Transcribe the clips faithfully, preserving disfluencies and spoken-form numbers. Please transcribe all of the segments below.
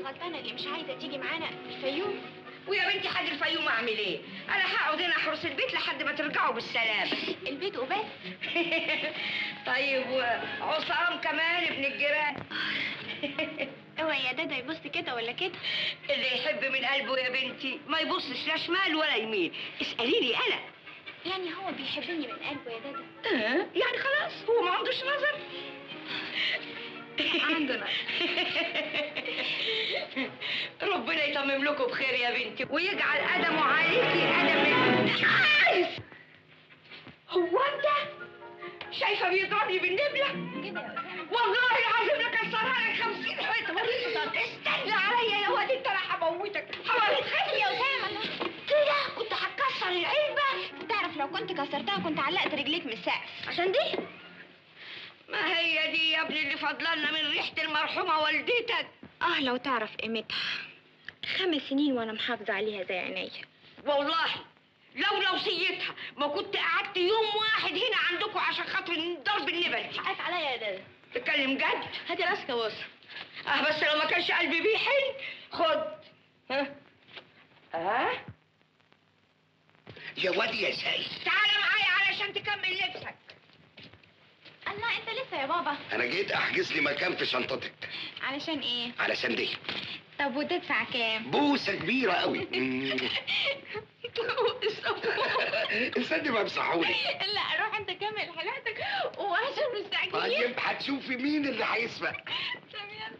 الغلطانه اللي مش عايزه تيجي معانا الفيوم. ويا بنتي حاج الفيوم اعمل ايه؟ انا هقعد هنا احرس البيت لحد ما ترجعوا بالسلامه. البيت وبس. طيب وعصام كمان ابن الجيران. اوعي يا دادا يبص كده ولا كده. اللي يحب من قلبه يا بنتي ما يبصش لا شمال ولا يمين. اساليني انا. يعني هو بيحبني من قلبه يا دادا؟ اه يعني خلاص هو ما عندوش نظر. عنده نظر. ربنا يتمم لكم بخير يا بنتي ويجعل قدمه عليكي قدم. هو انت شايفه بيضربني بالنبله كده يا أسامة؟ والله العظيم لكسرها لك خمسين حته. استنى عليا يا واد انت، انا هموتك هموتك. خافي يا أسامة. كده كنت هتكسر العلبه. تعرف لو كنت كسرتها كنت علقت رجليك من السقف. عشان دي ما هي دي يا ابني اللي فضلنا من ريحه المرحومه والدتك. اه لو تعرف قيمتها. خمس سنين وانا محافظه عليها زي عينيا. والله لو وصيتها ما كنت قعدت يوم واحد هنا عندكم عشان خاطر ضرب النبل. حقك عليا يا دادا. تتكلم جد؟ هاتي راسك يا بص. اه بس لو ما كانش قلبي بيحن. خد. ها اه يا واد يا ساي، تعالى معايا علشان تكمل لبسك. الله انت لسه يا بابا؟ انا جيت احجز لي مكان في شنطتك. علشان ايه؟ علشان دي طب وتدفع كام؟ بوسه كبيره قوي. استني ما بصحولي. لا روح انت كمل حلقتك وعشان مستعجلين. طيب هتشوفي مين اللي هيسبق. طب يلا.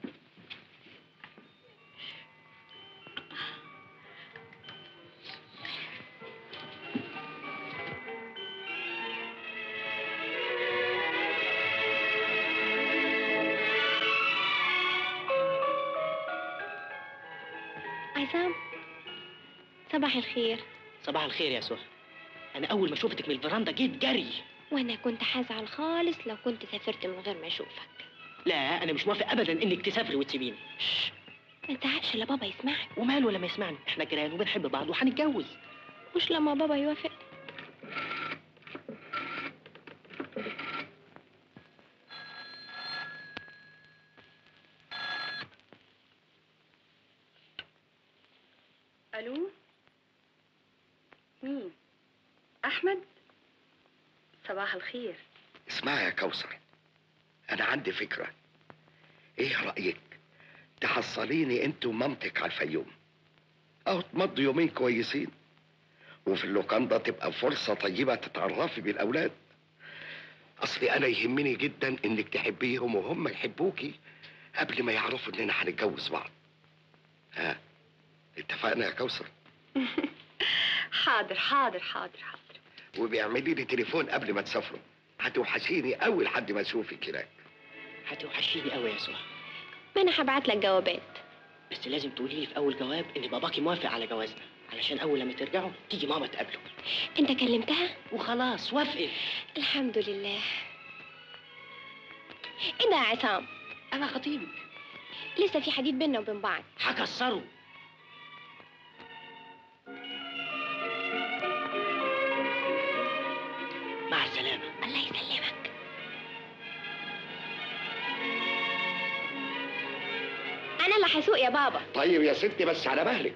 عصام صباح الخير. صباح الخير يا سهى. أنا أول ما شوفتك من الفرندا جيت جري. وانا كنت هزعل خالص لو كنت سافرت من غير ما اشوفك. لا أنا مش موافق أبدا إنك تسافري وتسيبيني. ما تزعقش لا بابا يسمعك. وماله لما يسمعني، إحنا جيران وبنحب بعض وهنتجوز. مش لما بابا يوافق. الو مين؟ احمد؟ صباح الخير. اسمعي يا كوثر، انا عندي فكره. ايه رايك تحصليني انت ومامتك على الفيوم، او تمضوا يومين كويسين، وفي اللوكاندا تبقى فرصه طيبه تتعرفي بالاولاد. اصلي انا يهمني جدا انك تحبيهم وهم يحبوكي قبل ما يعرفوا اننا هنتجوز بعض. ها اتفقنا يا كوثر؟ حاضر حاضر حاضر حاضر. وبيعملي لي تليفون قبل ما تسافروا، هتوحشيني قوي لحد ما اشوفك هناك. هتوحشيني قوي يا سهى. ما انا هبعت لك جوابات. بس لازم تقولي لي في أول جواب إن باباكي موافق على جوازنا، علشان أول لما ترجعوا تيجي ماما تقابله. انت كلمتها؟ وخلاص وافقت. الحمد لله. ايه ده يا عصام؟ أنا خطيبك. لسه في حديد بينا وبين بعض. هكسره. مع السلامة. الله يسلمك. انا اللي هسوق يا بابا. طيب يا ستي بس على مهلك.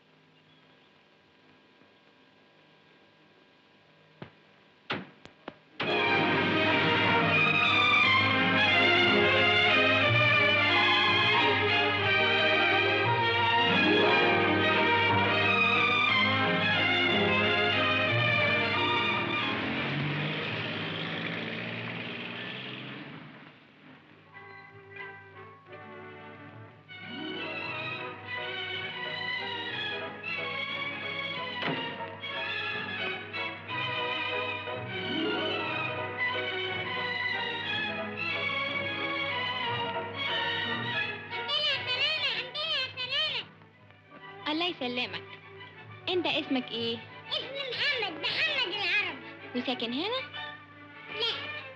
الله يسلمك. انت اسمك ايه؟ اسمي محمد، محمد العرب. وساكن هنا؟ لا،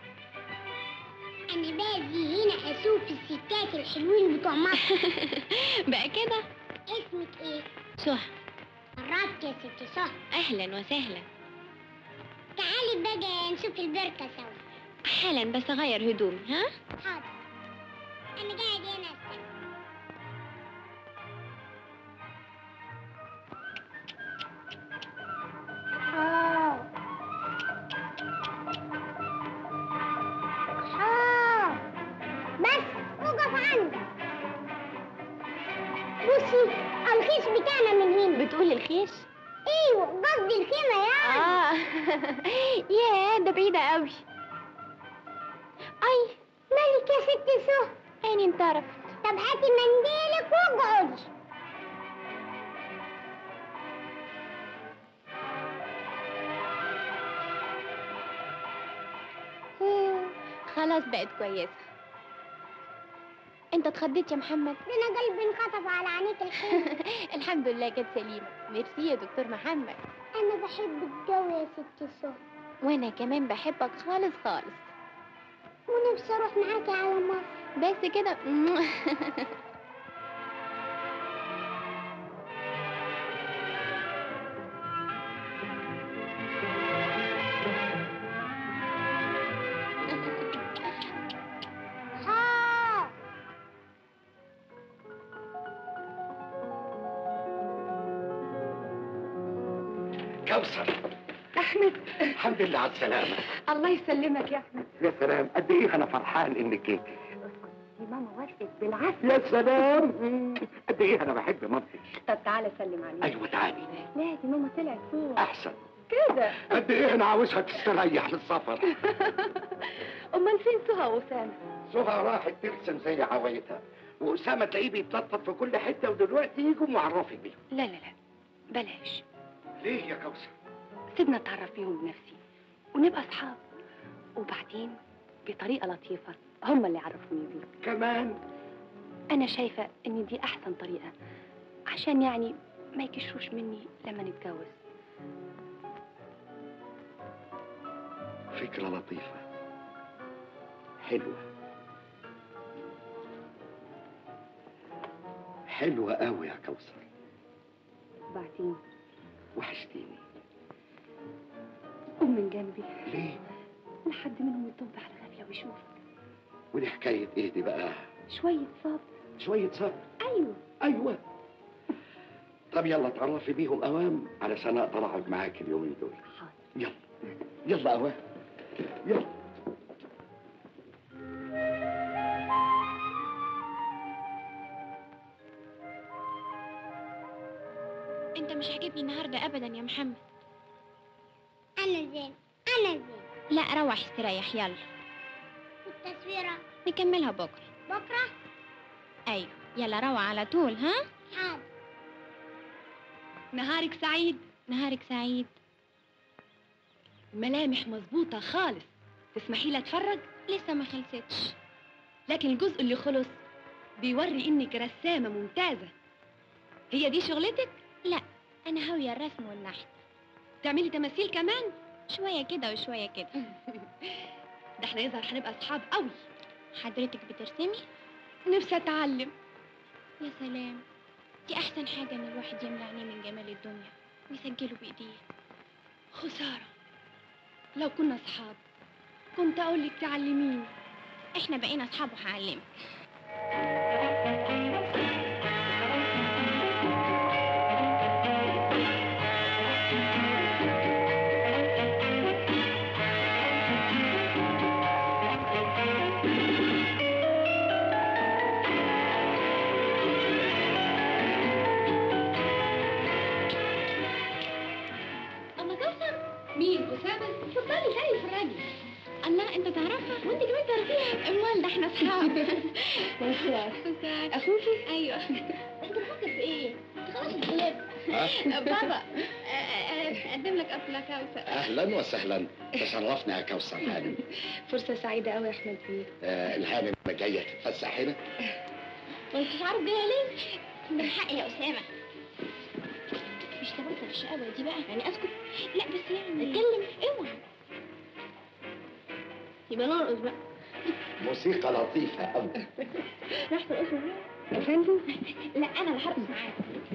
انا باجي هنا اشوف الستات الحلوين بتوع مصر. بقى كده؟ اسمك ايه؟ سهى. قربت يا ست سهى. اهلا وسهلا. تعالي بقى نشوف البركة سوا. حالا بس اغير هدومي. ها؟ حاضر. انا قاعد هنا استنى. خيش؟ الخيش بتاعنا من هنا. بتقول الخيش؟ ايوه قصدي الخيمة يعني. اه ياه ده بعيدة قوي. اي مالك يا ست سهى؟ عيني انطرفت. طب هاتي منديلك واقعدي. خلاص بقت كويسة. انت اتخضيت يا محمد؟ ده انا قلبي انخطف على عينيك الخيمة. الحمد لله كانت سليمة. ميرسي يا دكتور محمد. انا بحبك قوي يا ست سهى. وانا كمان بحبك خالص خالص. ونفسي اروح معاكي على مصر. بس كده. ها. كوثر. احمد الحمد لله على السلامة. الله يسلمك يا احمد. يا سلام قد ايه انا فرحان انك جيتي. دي ماما وافقت بالعافيه. يا سلام قد ايه انا بحب مامتي. طب تعالى سلم عليها. ايوه تعالي. لا دي ماما طلعت فوق. احسن. كده. قد ايه انا عاوزها تستريح للسفر. امال فين سهى واسامه؟ سهى راحت ترسم زي عوايدها، واسامه تلاقيه بيتنطط في كل حته، ودلوقتي يجوا معرفي بيهم. لا لا لا بلاش. ليه يا كوثر؟ سيبنا اتعرف بيهم بنفسي ونبقى اصحاب، وبعدين بطريقه لطيفه هم اللي يعرفوني بيك. كمان انا شايفه ان دي احسن طريقه، عشان يعني ما يكشوش مني لما نتجوز. فكره لطيفه حلوه حلوه قوي يا كوثر. وبعدين وحشتيني. قوم من جنبي ليه؟ لحد منهم يطب على غفله ويشوفك. ودي حكايه ايه دي بقى؟ شويه صبر. شويه صبر. ايوه ايوه. طب يلا اتعرفي بيهم اوام علشان اقدر اقعد معاك اليومين دول. حاضر. يلا يلا اوام يلا. انت مش عاجبني النهارده ابدا يا محمد. انا زين انا زين. لا روح استريح يلا. والتصويرة نكملها بكره. بكرة. ايوه يلا روح على طول. ها حاضر. نهارك سعيد. نهارك سعيد. ملامح مظبوطه خالص. تسمحي لي اتفرج؟ لسه ما خلصتش. لكن الجزء اللي خلص بيوري انك رسامه ممتازه. هي دي شغلتك؟ لا انا هاويه الرسم والنحت. تعملي تماثيل كمان؟ شويه كده وشويه كده. ده احنا يظهر هنبقى اصحاب قوي. حضرتك بترسمي؟ نفسي اتعلم. يا سلام، دي احسن حاجه ان الواحد يملى عينيه من جمال الدنيا ويسجله بايديه. خساره، لو كنا اصحاب كنت اقول لك تعلميني. احنا بقينا اصحاب وهعلمك. مين؟ أسامة؟ اتفضلي تعالي اتفرجي. الله انت تعرفها؟ وانت كمان تعرفيها؟ امال ده احنا اصحاب. اخوكي؟ ايوه. انت بتفكر في ايه؟ انت خلاص اتغلبت. بابا اقدم لك ابله كوثر. اهلا وسهلا. تشرفنا يا كوثر هانم. فرصة سعيدة قوي يا احمد بيه. آه الهانم جايه تتفسح هنا. وانت مش عارف جايه ليه؟ من حقي يا اسامه. مش تبطل الشقاوه دي بقى. يعني اسكت؟ لا بس يعني اتكلم. اوعى. يبقى نرقص بقى. موسيقى لطيفه قوي. راح ترقص معايا؟ يا فندم؟ لا انا اللي هرقص معاك.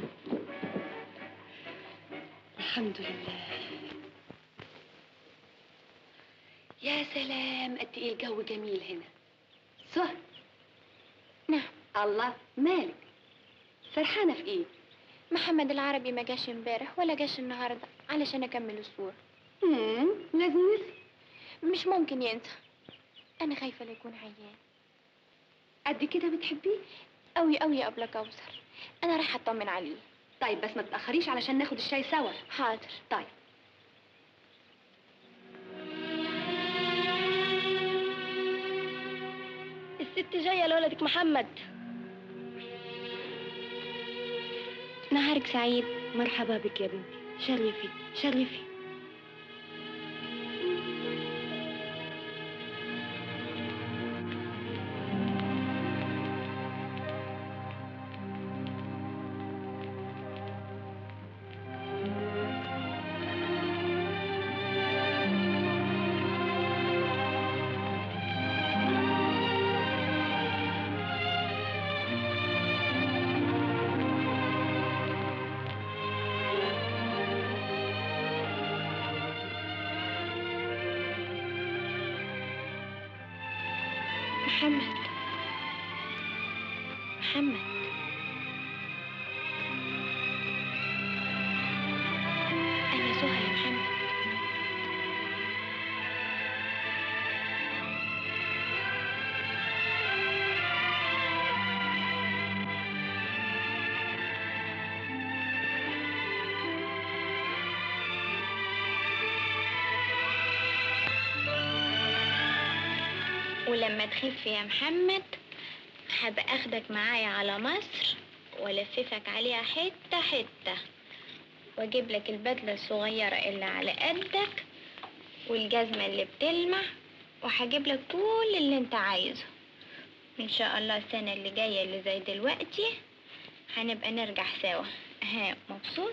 الحمد لله. يا سلام قد ايه الجو جميل هنا. صح؟ نعم. الله، مالك؟ فرحانة في ايه؟ محمد العربي ما جاش امبارح ولا جاش النهارده علشان اكمل الصوره. امم لازم نسي. مش ممكن ينسى. انا خايفه لا يكون عيان. قد كده بتحبيه؟ قوي قوي يا ابله كوثر. انا رايحه اطمن عليه. طيب بس ما تتاخريش علشان ناخد الشاي سوا. حاضر. طيب. الست جايه لولدك محمد. نهارك سعيد. مرحبا بك يا بنتي، شرفي شرفي. محمد محمد أنا سهى يا محمد. ولما تخف يا محمد حابة اخدك معايا على مصر والففك عليها حتة حتة، واجيب لك البدلة الصغيرة اللي على قدك والجزمة اللي بتلمع، وهجيب لك كل اللي انت عايزه. ان شاء الله السنة اللي جاية اللي زي دلوقتي هنبقى نرجع سوا. ها مبسوط؟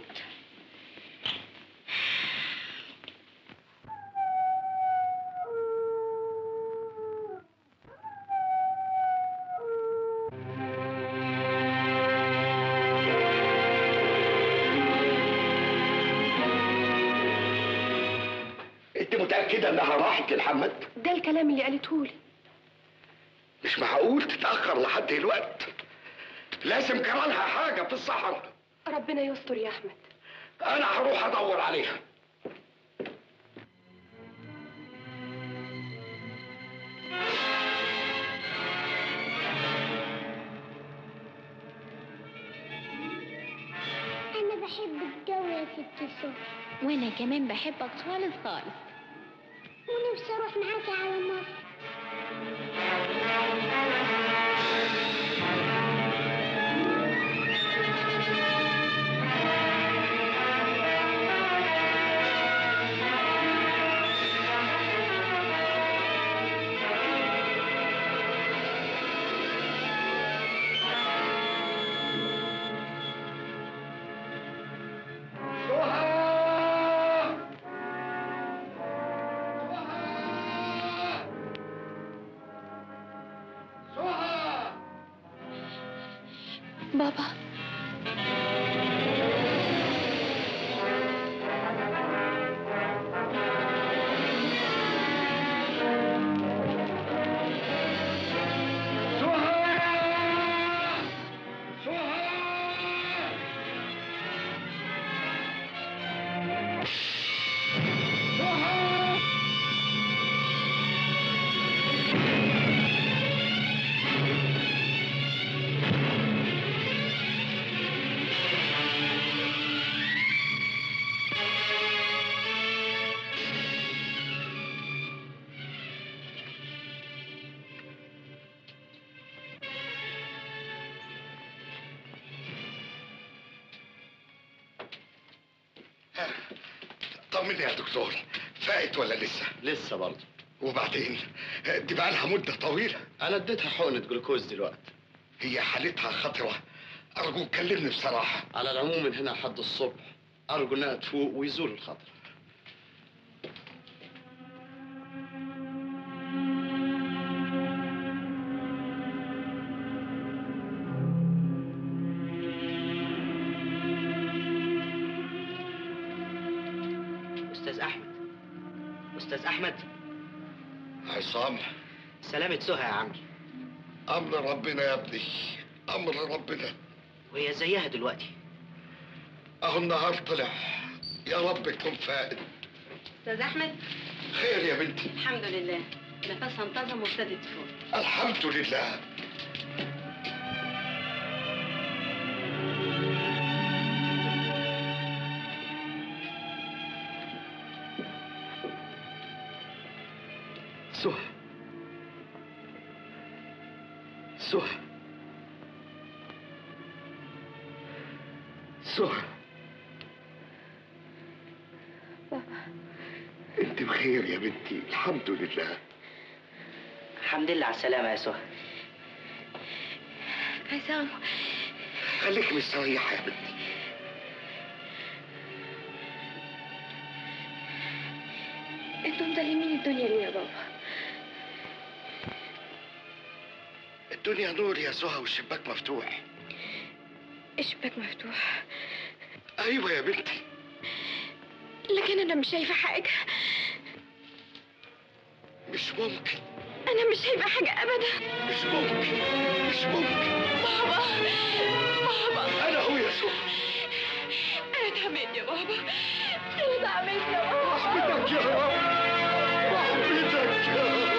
انت متأكدة انها راحت لمحمد؟ ده الكلام اللي قالته لي. مش معقول تتأخر لحد الوقت، لازم جرالها حاجة في الصحراء. ربنا يستر يا احمد. انا هروح ادور عليها. أنا بحب الجو يا ست سهى. وانا كمان بحبك خالص خالص. ونفسي أروح معاكي على مصر. بابا طمني يا دكتور، فاقت ولا لسه؟ لسه برضه. وبعدين دي بقى لها مدة طويلة. أنا اديتها حقنة جلوكوز دلوقتي. هي حالتها خطرة، أرجوك كلمني بصراحة. على العموم من هنا لحد الصبح أرجو إنها تفوق ويزول الخطر. أستاذ أحمد، أستاذ أحمد. عصام، سلامة سهى يا عمي. أمر ربنا يا ابني، أمر ربنا. وهي زيها دلوقتي؟ أهو النهار طلع، يا رب تكون فائت. استاذ احمد. خير يا بنتي؟ الحمد لله، نفسها انتظم وابتدت تفوق. الحمد لله. سهى سهى سهى بابا انت بخير يا بنتي؟ الحمد لله. الحمد لله على السلامة يا سهى. عصام، خليك مستريحة يا بنتي. انتوا مظلمين الدنيا ليه يا بابا؟ الدنيا نور يا سهى والشباك مفتوح. الشباك مفتوح. ايوه يا بنتي. لكن انا مش شايفه حاجه. مش ممكن. انا مش شايفه حاجه ابدا. مش ممكن مش ممكن. بابا بابا انا هو يا سهى. انا اتعميت يا بابا. انا اتعميت يا بابا. رحمتك يا رب، رحمتك يا رب.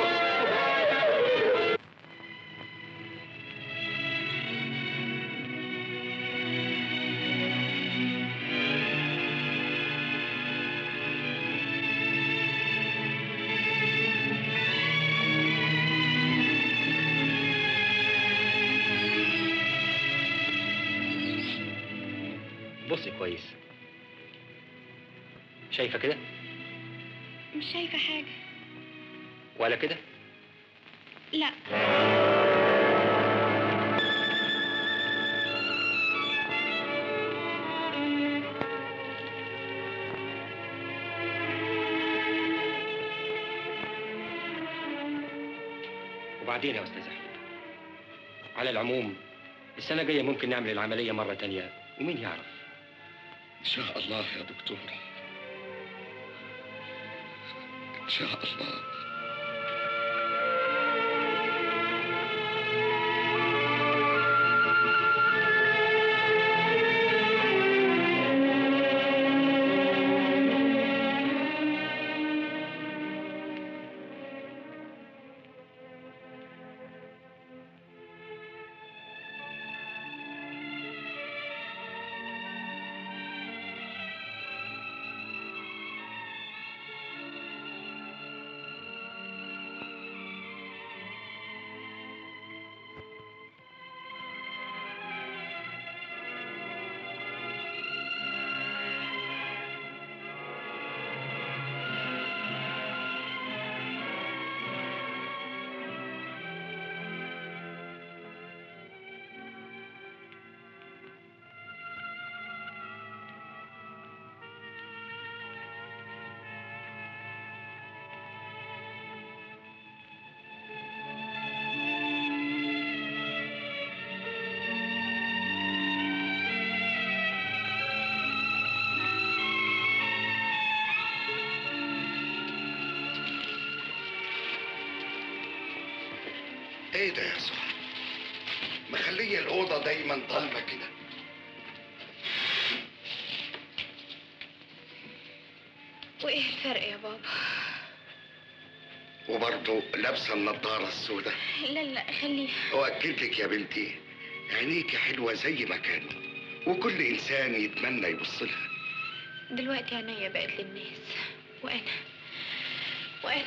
بصي كويس. شايفة كده؟ مش شايفة حاجة. ولا كده؟ لا. وبعدين يا أستاذ أحمد، على العموم السنة الجاية ممكن نعمل العملية مرة تانية، ومين يعرف؟ ان شاء الله يا دكتور، ان شاء الله. ايه ده يا سهى؟ مخليه الاوضه دايما ضلمه كده. وايه الفرق يا بابا؟ وبرضه لابسه النضاره السوداء. لا لا خليها. واكد لك يا بنتي، عينيكي حلوه زي ما كانوا، وكل انسان يتمنى يبص لها. دلوقتي عينيا بقت للناس، وانا وانا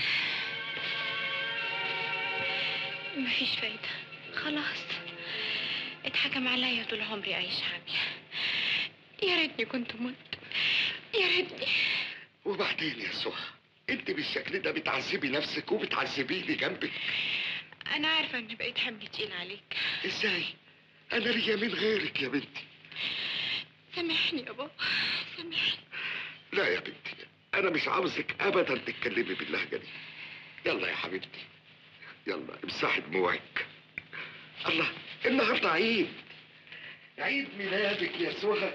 مفيش فايده. خلاص اتحكم عليا طول عمري اعيش عمية. يا ريتني كنت مت، يا ريتني. وبعدين يا سهى، انت بالشكل ده بتعذبي نفسك وبتعذبيني جنبك. انا عارفه اني بقيت حمل تقيل عليك. ازاي؟ انا ليا من غيرك يا بنتي. سامحني يا بابا، سامحني. لا يا بنتي، انا مش عاوزك ابدا تتكلمي باللهجه دي. يلا يا حبيبتي، يلا امسحي دموعك. الله، النهارده عيد، عيد ميلادك يا سهى.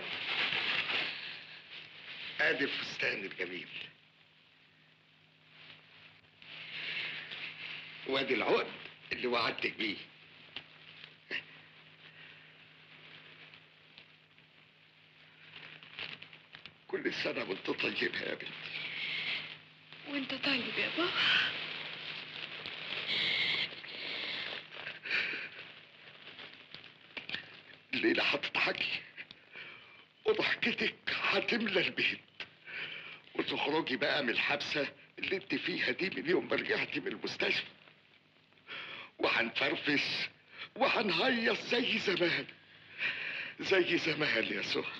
ادي الفستان الجميل، وادي العقد اللي وعدتك بيه. كل سنة وانت طيبة يا بنتي. وانت طيب يا بابا. الليلة هتضحكي وضحكتك هتملى البيت، وتخرجي بقى من الحبسة اللي انت فيها دي من يوم ما رجعتي من المستشفى، وهنفرفش وهنهيص زي زمان زي زمان يا سهى.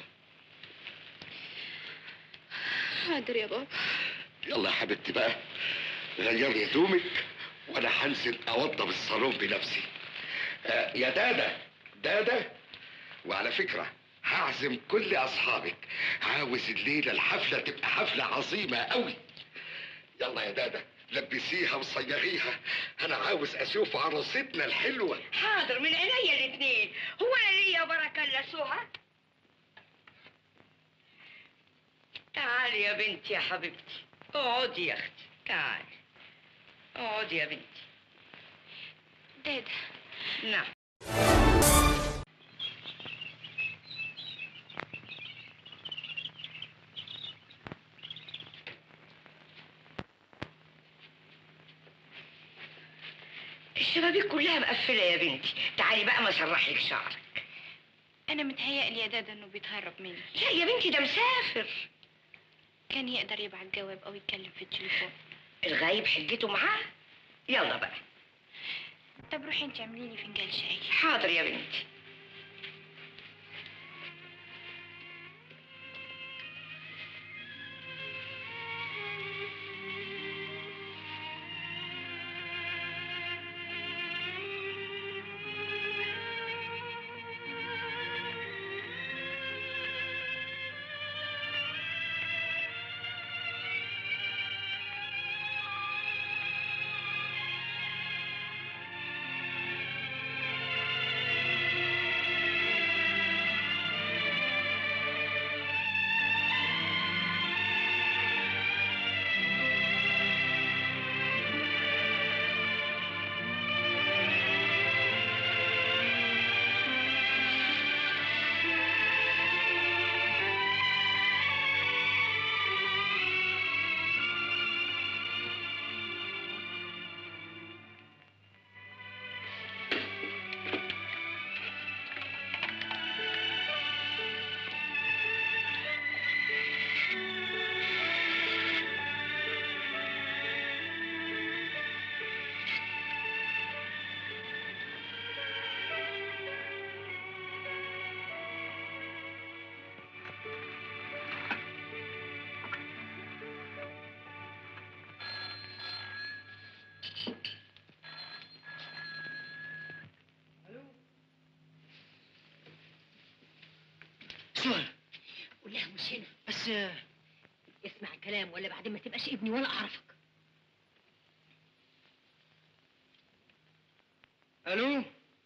حاضر يا بابا. يلا يا حبيبتي بقى، غيري هدومك وانا هنزل اوضب الصالون بنفسي. آه يا دادا دادا، وعلى فكرة هعزم كل اصحابك، عاوز الليلة الحفلة تبقى حفلة عظيمة قوي. يلا يا دادا لبسيها وصيغيها، انا عاوز اشوف عروستنا الحلوة. حاضر من عينيا الاثنين. هو انا ليا بركه الا سهى؟ تعالي يا بنتي يا حبيبتي، اقعدي يا اختي، تعالي اقعدي يا بنتي. دادا. نعم. الشبابيك كلها مقفله يا بنتي، تعالي بقى ما اسرح لك شعرك. انا متهيألي يا دادا انه بيتهرب مني. لا يا بنتي ده مسافر. كان يقدر يبعت جواب او يتكلم في التليفون. الغايب حجته معاه. يلا بقى. طب روحي انت اعملي لي فنجان شاي. حاضر يا بنتي. سهى قول لها مش هنا. بس اسمع الكلام ولا بعدين ما تبقاش ابني ولا اعرفك. الو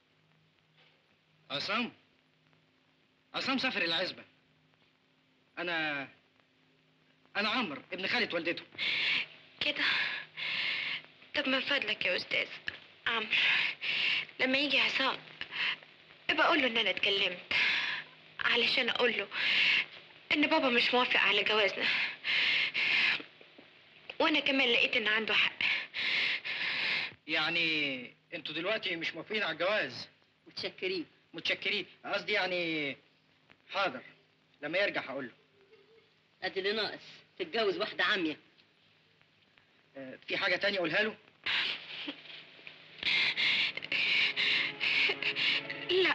عصام. عصام سافر العزبة. انا انا عمرو ابن خالة والدته. كده. طب من فضلك يا استاذ عمرو، لما يجي عصام ابقى اقول له ان انا اتكلمت، علشان اقول له ان بابا مش موافق على جوازنا، وانا كمان لقيت ان عنده حق. يعني انتوا دلوقتي مش موافقين على الجواز؟ متشكرين. متشكرين قصدي يعني. حاضر لما يرجع هقول له. ادي اللي ناقص، تتجوز واحده عاميه. آه، في حاجة تانية اقولها له؟ لا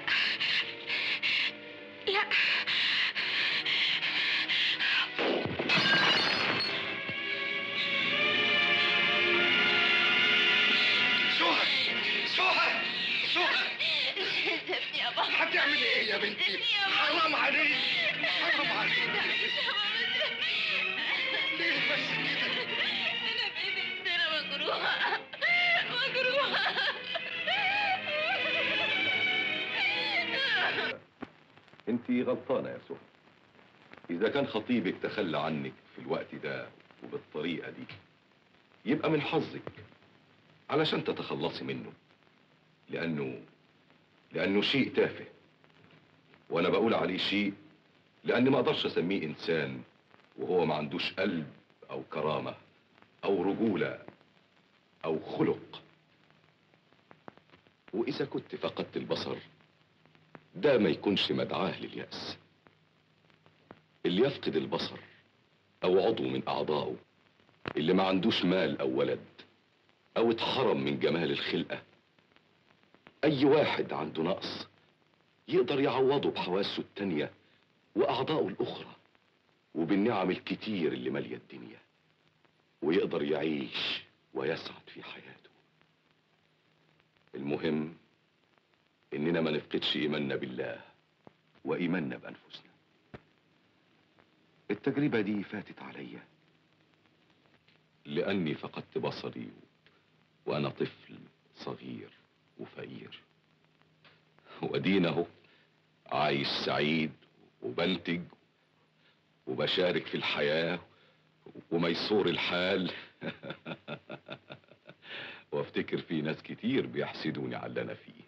لا. سهى سهى سهى، سيبني يا بابا. هتعملي ايه يا بنتي؟ حرام عليك حرام عليك. ليه بس كده؟ انا بايدي السنة مجروحة مجروحة. انت غلطانة يا سهى. اذا كان خطيبك تخلى عنك في الوقت ده وبالطريقة دي، يبقى من حظك علشان تتخلصي منه، لانه لانه شيء تافه. وانا بقول عليه شيء لاني ما اقدرش اسميه انسان وهو ما عندوش قلب او كرامة او رجولة او خلق. واذا كنت فقدت البصر ده ما يكونش مدعاه لليأس. اللي يفقد البصر او عضو من اعضائه اللي ما عندوش مال او ولد او اتحرم من جمال الخلقة، اي واحد عنده نقص يقدر يعوضه بحواسه التانية واعضائه الاخرى وبالنعم الكتير اللي مالية الدنيا، ويقدر يعيش ويسعد في حياته. المهم اننا ما نفقدش ايماننا بالله وايماننا بانفسنا. التجربة دي فاتت عليا لاني فقدت بصري وانا طفل صغير وفقير، ودينا اهو عايش سعيد وبنتج وبشارك في الحياة وميسور الحال. وافتكر في ناس كتير بيحسدوني على اللي انا فيه.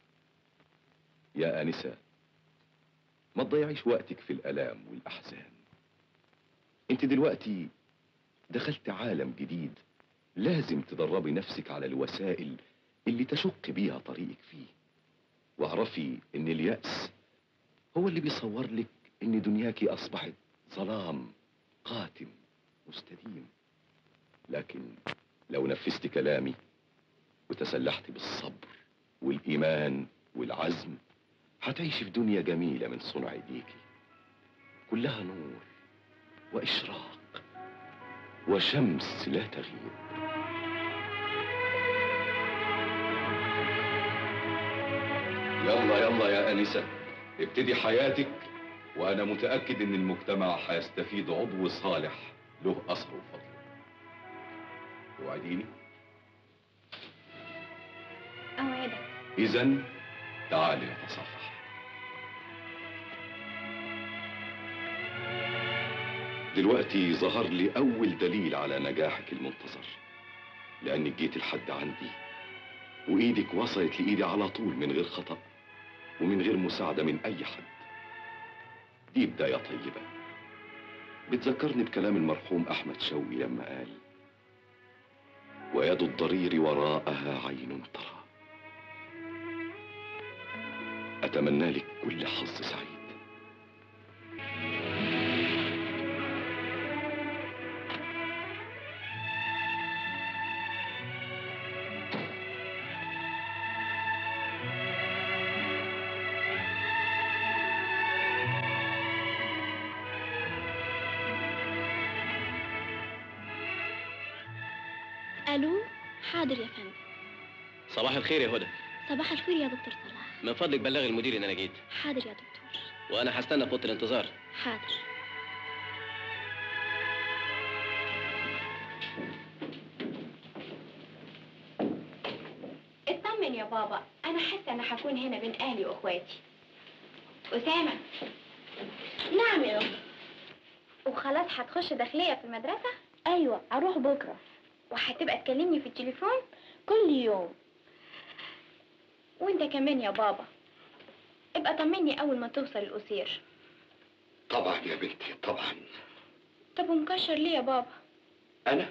يا آنسة، ما تضيعيش وقتك في الآلام والأحزان. انت دلوقتي دخلت عالم جديد، لازم تدربي نفسك على الوسائل اللي تشق بيها طريقك فيه، واعرفي ان اليأس هو اللي بيصور لك ان دنياكي اصبحت ظلام قاتم مستديم. لكن لو نفذت كلامي وتسلحت بالصبر والايمان والعزم، هتعيشي في دنيا جميلة من صنع ايديكي، كلها نور واشراق وشمس لا تغيب. يلا يلا يا آنسة، ابتدي حياتك، وانا متأكد ان المجتمع هيستفيد عضو صالح له اثر وفضل. توعديني؟ اوعدك. اذا تعالي نتصافح. دلوقتي ظهر لي اول دليل على نجاحك المنتظر، لانك جيت لحد عندي وايدك وصلت لايدي على طول من غير خطأ ومن غير مساعدة من اي حد. دي بداية طيبة بتذكرني بكلام المرحوم احمد شوقي لما قال: ويد الضرير وراءها عين ترى. اتمنى لك كل حظ سعيد. الو، حاضر يا فندم. صباح الخير يا هدى. صباح الخير يا دكتور صلاح. من فضلك بلغي المدير ان انا جيت. حاضر يا دكتور. وانا هستنى في اوضه الانتظار. حاضر. اطمن يا بابا، انا حاسه ان هكون هنا بين اهلي واخواتي. اسامه. نعم يا رب. وخلاص هتخش داخليه في المدرسه؟ ايوه، اروح بكره. وهتبقى تكلمني في التليفون كل يوم. وانت كمان يا بابا، ابقى طمني اول ما توصل القصير. طبعا يا بنتي طبعا. طب ومكشر ليه يا بابا؟ انا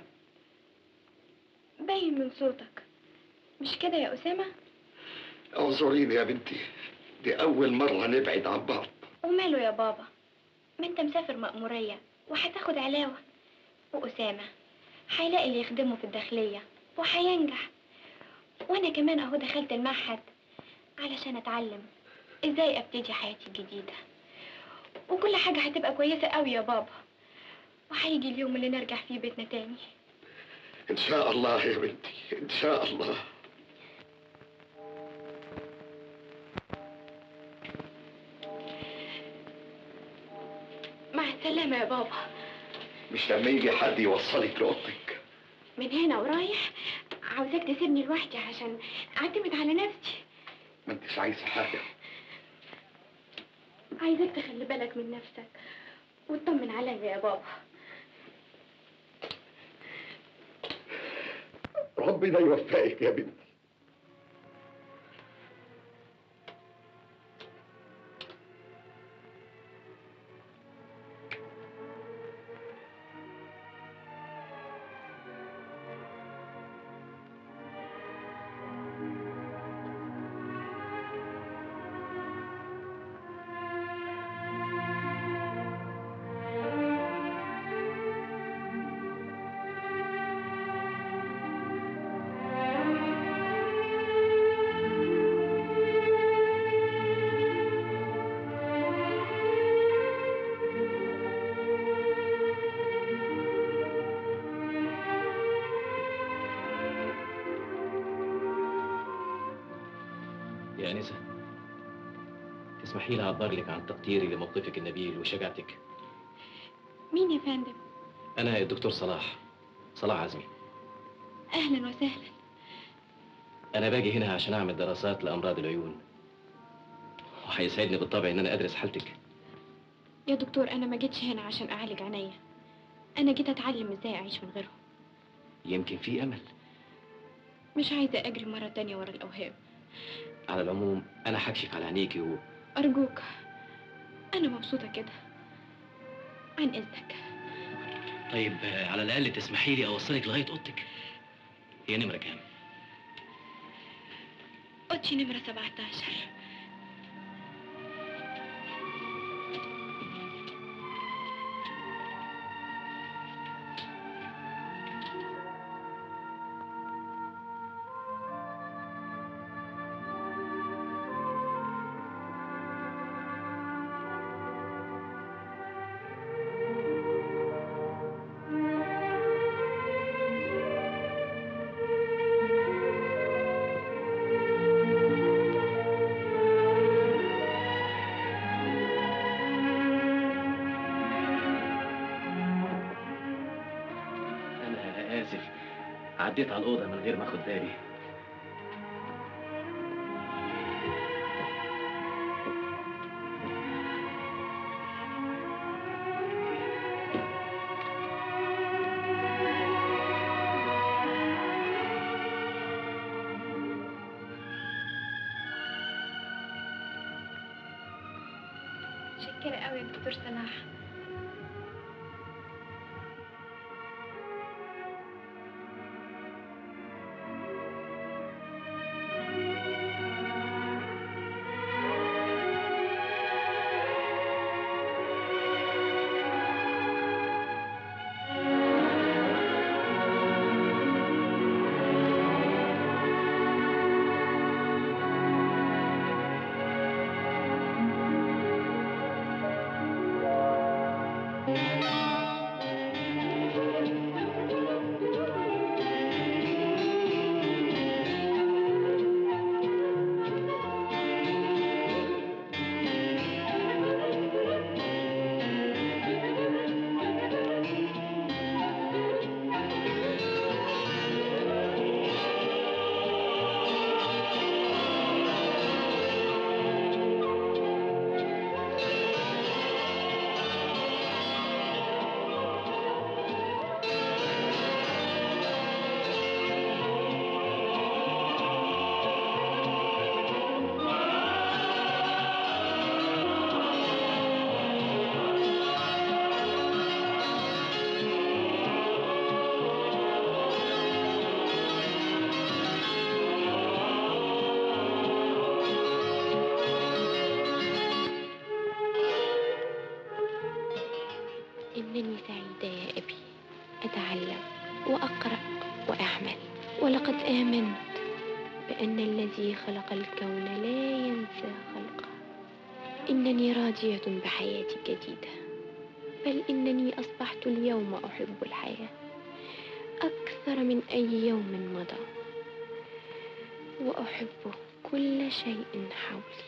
باين من صوتك، مش كده يا اسامه؟ اعذريني يا بنتي، دي اول مره نبعد عن بعض. وماله يا بابا، ما انت مسافر مأمورية وهتاخد علاوة، وأسامة هيلاقي اللي يخدمه في الداخلية وهينجح، وانا كمان اهو دخلت المعهد علشان اتعلم ازاي ابتدي حياتي الجديدة، وكل حاجة هتبقى كويسة قوي يا بابا، وهيجي اليوم اللي نرجع فيه بيتنا تاني ان شاء الله يا بنتي، ان شاء الله. مع السلامة يا بابا. مش لما يجي حد يوصلك لأوضتك؟ من هنا ورايح عاوزاك تسيبني لوحدي عشان اعتمد على نفسي. ما انتش عايزه حاجه. عايزاك تخلي بالك من نفسك وتطمن عليا يا بابا. ربنا يوفقك يا بنتي. يا أنسة، تسمحي لي أعبر لك عن تقديري لموقفك النبيل وشجاعتك. مين يا فندم؟ أنا الدكتور صلاح، صلاح عزمي. أهلا وسهلا. أنا باجي هنا عشان أعمل دراسات لأمراض العيون، وهيسعدني بالطبع إن أنا أدرس حالتك. يا دكتور أنا ما جيتش هنا عشان أعالج عينيا، أنا جيت أتعلم إزاي أعيش من غيرهم. يمكن في أمل. مش عايزة أجري مرة تانية ورا الأوهام. على العموم أنا هكشف على عينيكي و... أرجوك، أنا مبسوطة كده، عن إذنك. طيب آه، على الأقل تسمحي لي أوصلك لغاية أوضتك. هي نمرة كام؟ أوضتي نمرة سبعتاشر. أنا آسف، عديت على الأوضة من غير ما أخد بالي. متشكرة قوي يا دكتور صلاح. إنني سعيدة يا أبي، أتعلم وأقرأ وأعمل، ولقد آمنت بأن الذي خلق الكون لا ينسى خلقه. إنني راضية بحياتي الجديدة، بل إنني أصبحت اليوم أحب الحياة أكثر من أي يوم مضى، وأحب كل شيء حولي.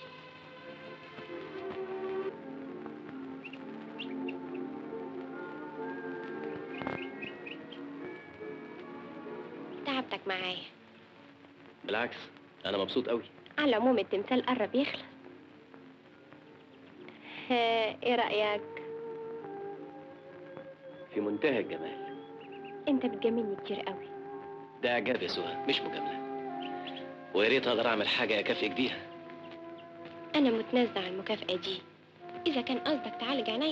تعبتك معايا. بالعكس، أنا مبسوط قوي. على العموم التمثال قرب يخلص. ها، ايه رأيك؟ في منتهى الجمال. انت بتجاملني كتير قوي. ده إعجاب يا سهى، مش مجاملة. ويا ريت أقدر أعمل حاجة أكافئك بيها. انا متنازلة عن المكافأة دي اذا كان قصدك تعالج عينيا.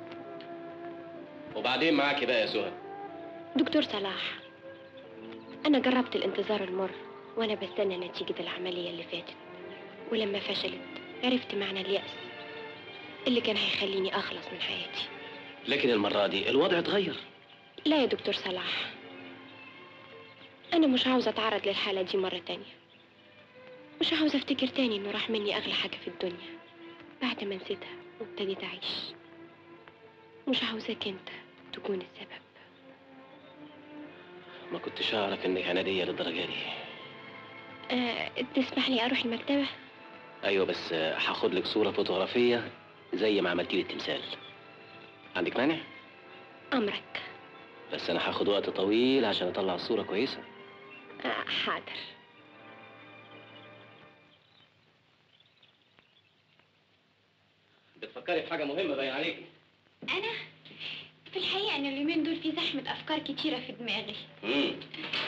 وبعدين معاكي بقى يا سهى. دكتور صلاح، انا جربت الانتظار المر وانا بستنى نتيجة العملية اللي فاتت، ولما فشلت عرفت معنى اليأس اللي كان هيخليني اخلص من حياتي. لكن المرة دي الوضع اتغير. لا يا دكتور صلاح، انا مش عاوزة اتعرض للحالة دي مرة تانية. مش عاوزة افتكر تاني انه راح مني اغلى حاجة في الدنيا بعد ما نسيتها وابتديت اعيش. مش عاوزاك انت تكون السبب. ما كنتش أعرف إنك عنادية للدرجة دي. أه، تسمح لي اروح المكتبة؟ ايوه بس هاخد لك صوره فوتوغرافيه زي ما عملتي لي التمثال. عندك مانع؟ امرك. بس انا هاخد وقت طويل عشان اطلع الصوره كويسه. آه حاضر. بتفكري في حاجه مهمه باين عليكي. انا في الحقيقه ان اليومين دول في زحمه افكار كتيره في دماغي. امم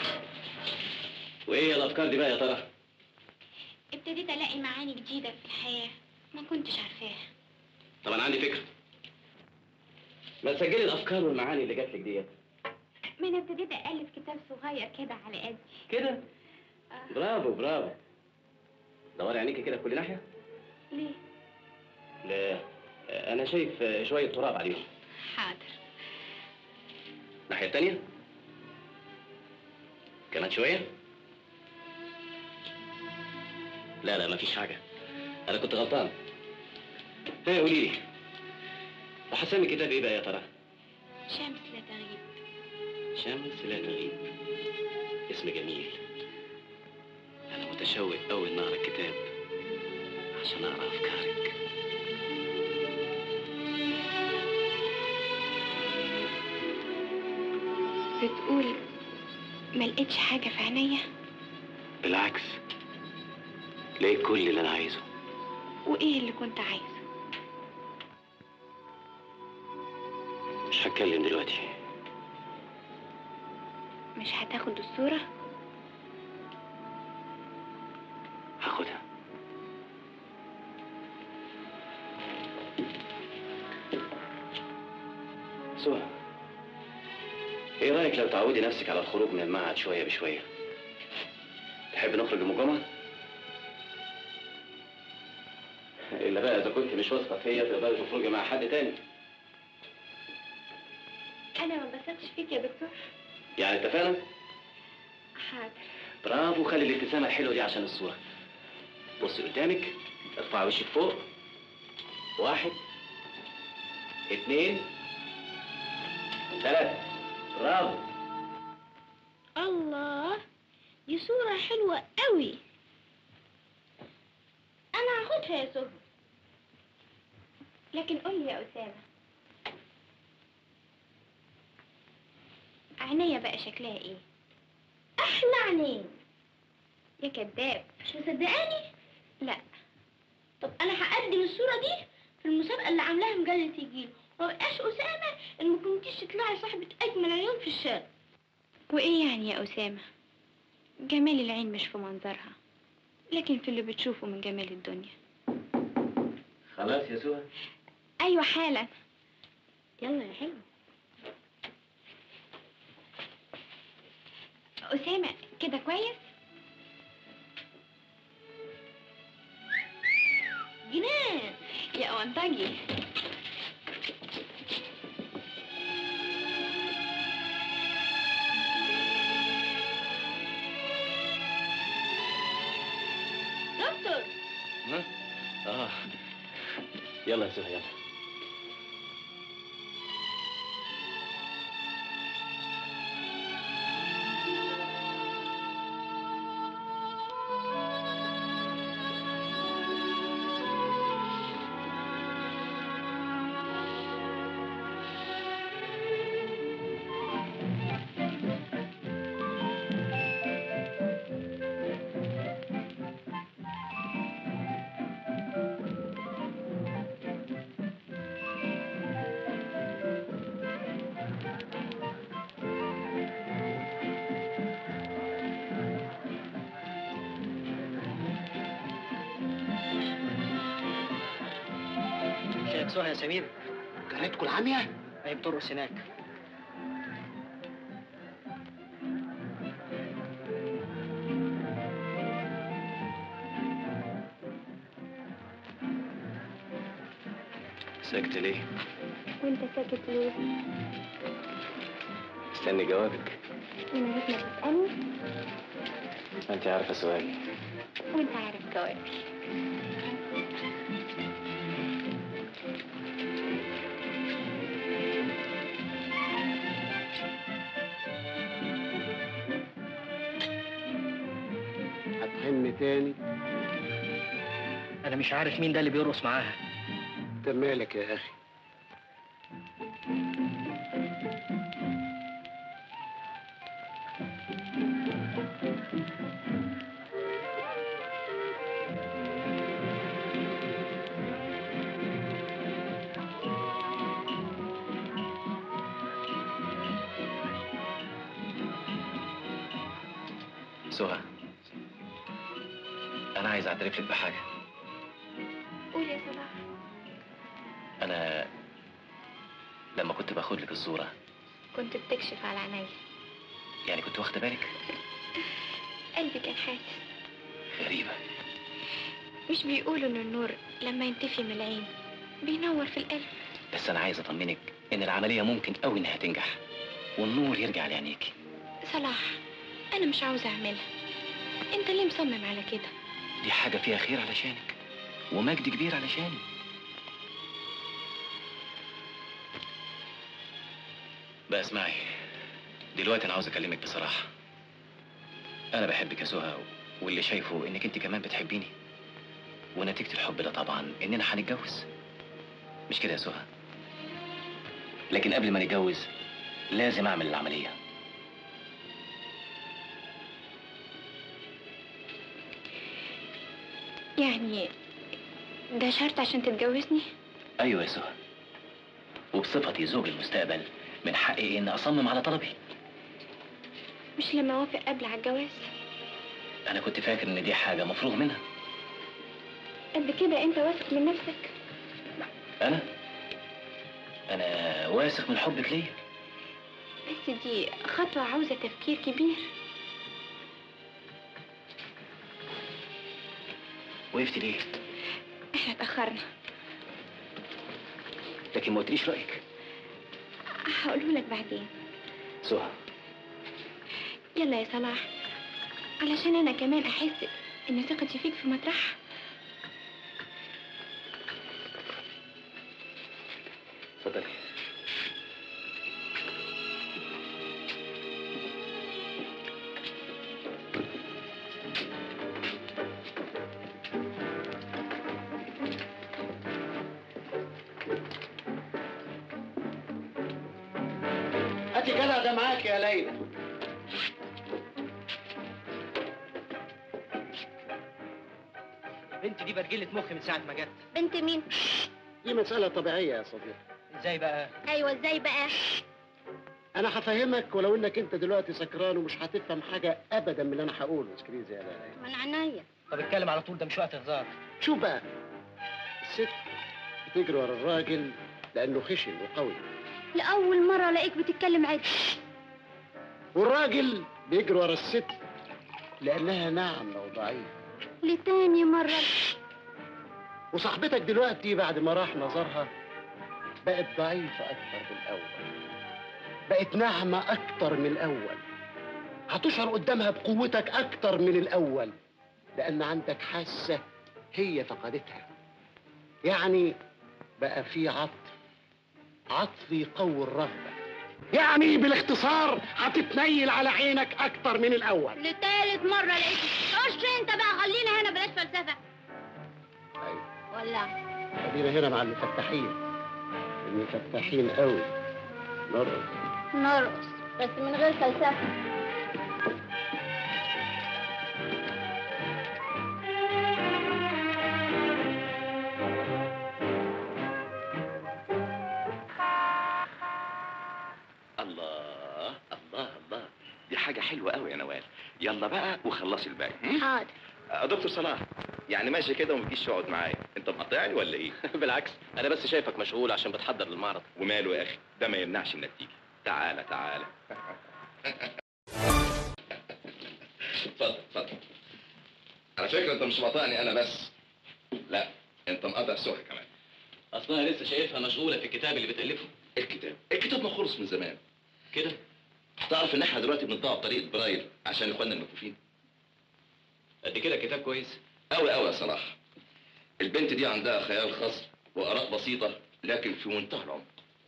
وايه الافكار دي بقى يا ترى؟ ابتديت الاقي معاني جديده في الحياه ما كنتش عارفاها. طب انا عندي فكره. ما تسجلي الافكار والمعاني اللي جات لك ديت. ما انا ابتديت الف كتاب صغير كده على قدي كده. آه. برافو برافو. دوري عينيكي كده في كل ناحيه. ليه؟ لا انا شايف شويه تراب عليهم. حاضر. الناحيه التانيه كمان شويه. لا لا مفيش حاجه، انا كنت غلطان. ايه قولي لي، وحسامي كتاب ايه بقى يا ترى؟ شمس لا تغيب. شمس لا تغيب، اسم جميل. انا متشوق قوي ان اقرا الكتاب عشان اقرا افكارك. بتقول ما لقيتش حاجه في عينيا؟ بالعكس، لقيت كل اللي انا عايزه. وايه اللي كنت عايزه؟ مش هتكلم دلوقتي. مش هتاخد الصوره؟ هاخدها. سهى، ايه رايك لو تعودي نفسك على الخروج من المعهد شويه بشويه؟ تحب نخرج يوم الجمعه؟ الا بقى اذا كنت مش واثقه فيا تقدري تخرجي مع حد تاني. انا ما بثقش فيك يا دكتور. يعني اتفقنا؟ حاضر. برافو، خلي الابتسامه الحلوه دي عشان الصوره. بصي قدامك، ارفعي وشك فوق. واحد اتنين ثلاثة. برافو. الله، دي صورة حلوة قوي. أنا هاخدها يا سهى. لكن قول لي يا أسامة، عينيا بقى شكلها إيه؟ أحلى عينين. يا كداب، مش مصدقاني؟ لا. طب أنا هقدم الصورة دي في المسابقة اللي عاملاها مجلة الجيل، ومبقاش أسامة إن ما كنتيش تطلعي صاحبة أجمل عيون في الشارع. وإيه يعني يا أسامة؟ جمال العين مش في منظرها، لكن في اللي بتشوفه من جمال الدنيا. خلاص يا سهى؟ أيوة حالا. يلا يا حلو. أسامة كده كويس؟ جنان يا أونتاجي. دكتور. ها؟ اه يلا يا سهى يلا. شايف سهى يا سمير؟ جارتكوا العامية؟ هي بترقص هناك. ساكت ليه؟ وانت ساكت ليه؟ استني جوابك. من غير ما تسألني؟ انت عارفه سؤالي. وانت عارف جوابي. هتحن تاني؟ انا مش عارف مين ده اللي بيرقص معاها. انت مالك يا اخي؟ سهى، أنا عايز أعترف لك بحاجة. قول يا صلاح. أنا لما كنت باخد لك الصورة كنت بتكشف على عينيا. يعني كنت واخدة بالك؟ قلبي كان حاسس. غريبة. مش بيقولوا إن النور لما ينطفي من العين بينور في القلب؟ بس أنا عايز أطمنك إن العملية ممكن قوي إنها تنجح والنور يرجع لعينيكي. صلاح، أنا مش عاوزة أعملها. أنت ليه مصمم على كده؟ دي حاجة فيها خير علشانك ومجد كبير علشاني. بقى اسمعي، دلوقتي أنا عاوز أكلمك بصراحة. أنا بحبك يا سهى، واللي شايفه إنك أنت كمان بتحبيني، ونتيجة الحب ده طبعا إننا هنتجوز. مش كده يا سهى؟ لكن قبل ما نتجوز لازم أعمل العملية. يعني ده شرط عشان تتجوزني؟ أيوة يا سهى، وبصفتي زوج المستقبل من حقي إن أصمم على طلبي. مش لما أوافق قبل على الجواز؟ أنا كنت فاكر إن دي حاجة مفروغ منها. قد كده أنت واثق من نفسك؟ أنا؟ أنا واثق من حبك ليا. بس دي خطوة عاوزة تفكير كبير. وقفتي ليه؟ احنا اتأخرنا. لكن ما قلتليش رأيك. هقوله لك بعدين. سهى، يلا يا صلاح، علشان أنا كمان أحس إن ثقتي فيك في مطرحها. اتفضلي. هاتي جدع ده معاك يا ليلى. بنتي دي برجلة مخي من ساعة ما جت. بنت مين؟ دي مسألة طبيعية يا صديقي. ازاي بقى؟ ايوه ازاي بقى؟ أنا هفهمك، ولو إنك أنت دلوقتي سكران ومش هتفهم حاجة أبدا من اللي أنا هقوله. اسكريزي يا ليلى. من عينيا. طب اتكلم على طول، ده مش وقت هزار. شوف بقى، الست بتجري ورا الراجل لأنه خشن وقوي، لأول مرة ألاقيك بتتكلم عدل. والراجل بيجري ورا الست لأنها ناعمة وضعيفة. لتاني مرة. وصاحبتك دلوقتي بعد ما راح نظرها بقت ضعيفة أكتر من الأول، بقت ناعمة أكتر من الأول. هتشعر قدامها بقوتك أكتر من الأول، لأن عندك حاسة هي فقدتها. يعني بقى في عطف، عطف يقوي الرغبة. يعني بالاختصار هتتنيل على عينك أكتر من الأول. لتالت مرة لقيتك. خش أنت بقى، خلينا هنا بلاش فلسفة. أيوة. ولا خلينا هنا مع المفتحين، المفتحين قوي. نرقص نرقص بس من غير فلسفة. الله الله الله، دي حاجة حلوة قوي يا نوال. يلا بقى وخلصي الباقي. حاضر. آه، دكتور صلاح، يعني ماشي كده وما تجيش تقعد معايا؟ انت مقاطعني ولا ايه؟ بالعكس، أنا بس شايفك مشغول عشان بتحضر للمعرض. وماله يا اخي، ده ما يمنعش انك تيجي. تعالى تعالى. اتفضل اتفضل. على فكرة انت مش مقاطعني انا بس، لا انت مقاطع سهى كمان. أصلها لسه شايفها مشغولة في الكتاب اللي بتألفه. الكتاب الكتاب ما خلص من زمان كده. تعرف ان احنا دلوقتي بنطبع بطريقة برايل عشان اخواننا المكفوفين. قد كده الكتاب كويس. قوي قوي يا صلاح. البنت دي عندها خيال خاص واراء بسيطة لكن في منتهى العمق.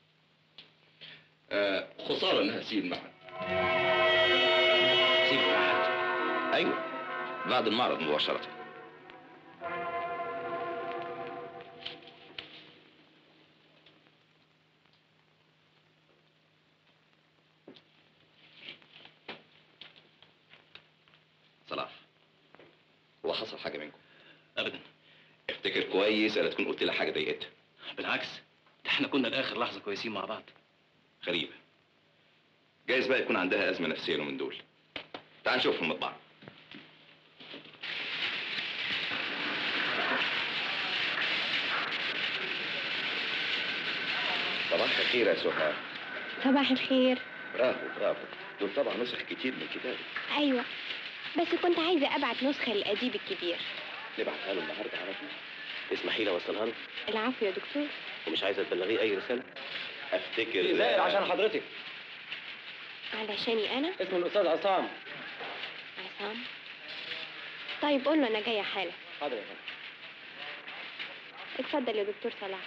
آه خسارة انها تسيب المعهد. سيب المعهد؟ ايوه، بعد المعرض مباشرة. هو حصل حاجه منكم؟ ابدا. افتكر كويس انا تكون قلت لها حاجه ضايقتها. بالعكس، ده احنا كنا لاخر لحظه كويسين مع بعض. غريبه. جايز بقى يكون عندها ازمه نفسيه من دول. تعال نشوف في المطبعه. صباح الخير يا سهى. صباح الخير. برافو برافو، دول طبعا نسخ كتير من كتابك. ايوه، بس كنت عايزه ابعت نسخه للاديب الكبير. نبعتها له النهارده على طول. اسمحي لي اوصلها له. العفو يا دكتور. ومش عايزه تبلغيه اي رساله؟ افتكر زائر عشان حضرتك. علشاني انا؟ اسمه الاستاذ عصام. عصام؟ طيب قول له انا جايه حالا. حاضر يا فندم. اتفضل يا دكتور صلاح.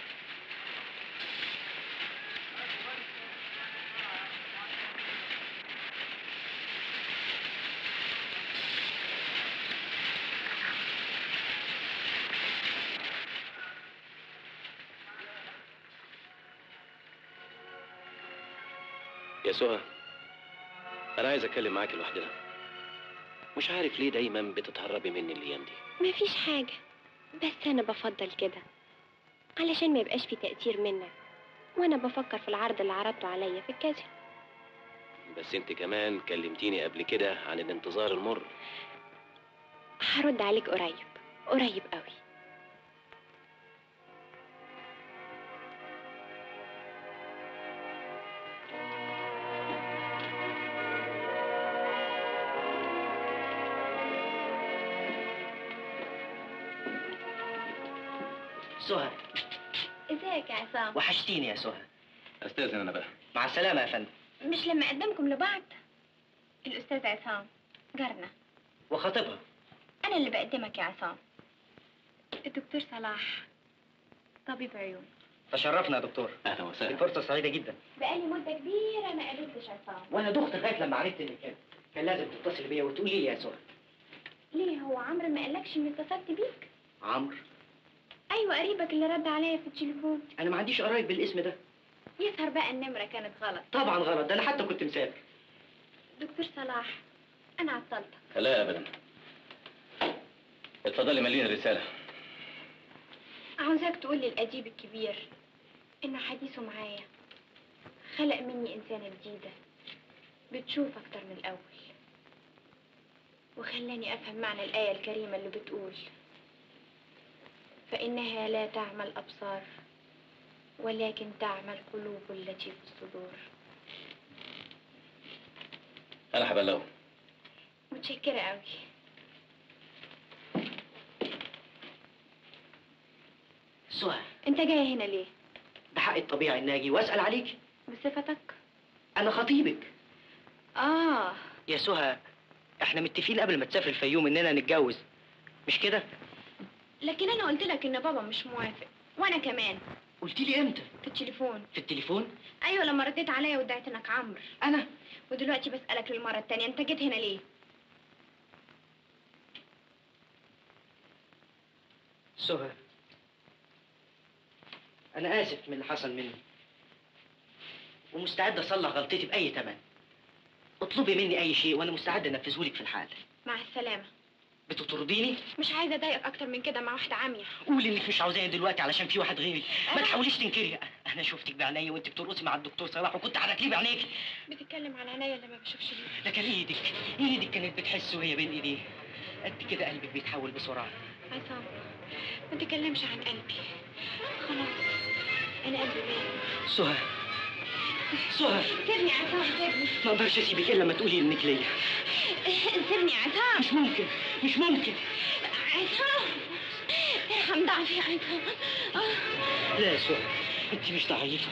يا سهى، انا عايز اتكلم معاكي لوحدنا. مش عارف ليه دايما بتتهربي مني الايام دي. مفيش حاجه، بس انا بفضل كده علشان ما يبقاش في تأثير منك، وانا بفكر في العرض اللي عرضته عليا في الكازينو. بس انت كمان كلمتيني قبل كده عن الانتظار المر. هرد عليك قريب قريب قوي. سهى، ازيك يا عصام؟ وحشتيني يا سهى. استاذن انا بقى. مع السلامه يا فندم. مش لما قدمكم لبعض؟ الأستاذ عصام جارنا. وخطيبها. أنا اللي بقدمك يا عصام. الدكتور صلاح طبيب عيون. تشرفنا يا دكتور. اهلا وسهلا. دي فرصه سعيده جدا. بقالي مدة كبيرة ما قابلتش عصام. وانا دخت لغايه لما عرفت انك كان كان لازم تتصل بيا وتقولي لي يا سهى. ليه، هو عمرو ما قالكش إني اتصلت بيك؟ عمرو؟ أيوة، قريبك اللي رد عليا في التليفون. انا ما عنديش قرايب بالاسم ده. يظهر بقى النمرة كانت غلط. طبعا غلط، ده انا حتى كنت مسافر. دكتور صلاح، أنا عطلتك. لا ابدا. اتفضلي ملينا الرساله. عاوزاك تقول للأديب الكبير إنه حديثه معايا خلق مني إنسانة جديدة بتشوف أكتر من الأول، وخلاني أفهم معنى الآية الكريمة اللي بتقول: فإنها لا تعمى الأبصار ولكن تعمى القلوب التي في الصدور. انا هبلغه. متشكرة قوي. سهى، انت جاي هنا ليه؟ ده حقي الطبيعي اني اجي واسال عليك. بصفتك؟ انا خطيبك. اه. يا سهى، احنا متفقين قبل ما تسافر الفيوم اننا نتجوز، مش كده؟ لكن انا قلت لك ان بابا مش موافق، وانا كمان. قلت لي امتى؟ في التليفون. في التليفون؟ ايوه، لما رديت عليا وادعيت انك عمرو. انا؟ ودلوقتي بسالك للمره التانيه، انت جيت هنا ليه؟ سهى، انا اسف من اللي حصل مني، ومستعد اصلح غلطتي باي ثمن. اطلبي مني اي شيء وانا مستعد انفذهولك في الحال. مع السلامه. بتطرديني؟ مش عايزه اضايقك اكتر من كده مع واحده عاميه. قولي انك مش عاوزاني دلوقتي علشان في واحد غيري. ما تحاوليش تنكري، انا شفتك بعينيا وانت بترقصي مع الدكتور صلاح وكنت هتاكليه بعينيكي. بتتكلم على عينيا اللي ما بشوفش بيه. لكن ايدك ايدك كانت بتحس وهي بين ايديه. قد كده قلبك بيتحول بسرعه. عصام، ما تتكلمش عن قلبي. خلاص، انا قلبي مات. سهى، سهى، سيبني يا عصام، سيبني. ما اقدرش اسيبك الا لما تقولي انك ليا. سيبني يا عصام. مش ممكن، مش ممكن. عصام، ارحم ضعفي يا عصام. لا يا سهى، انت مش ضعيفه.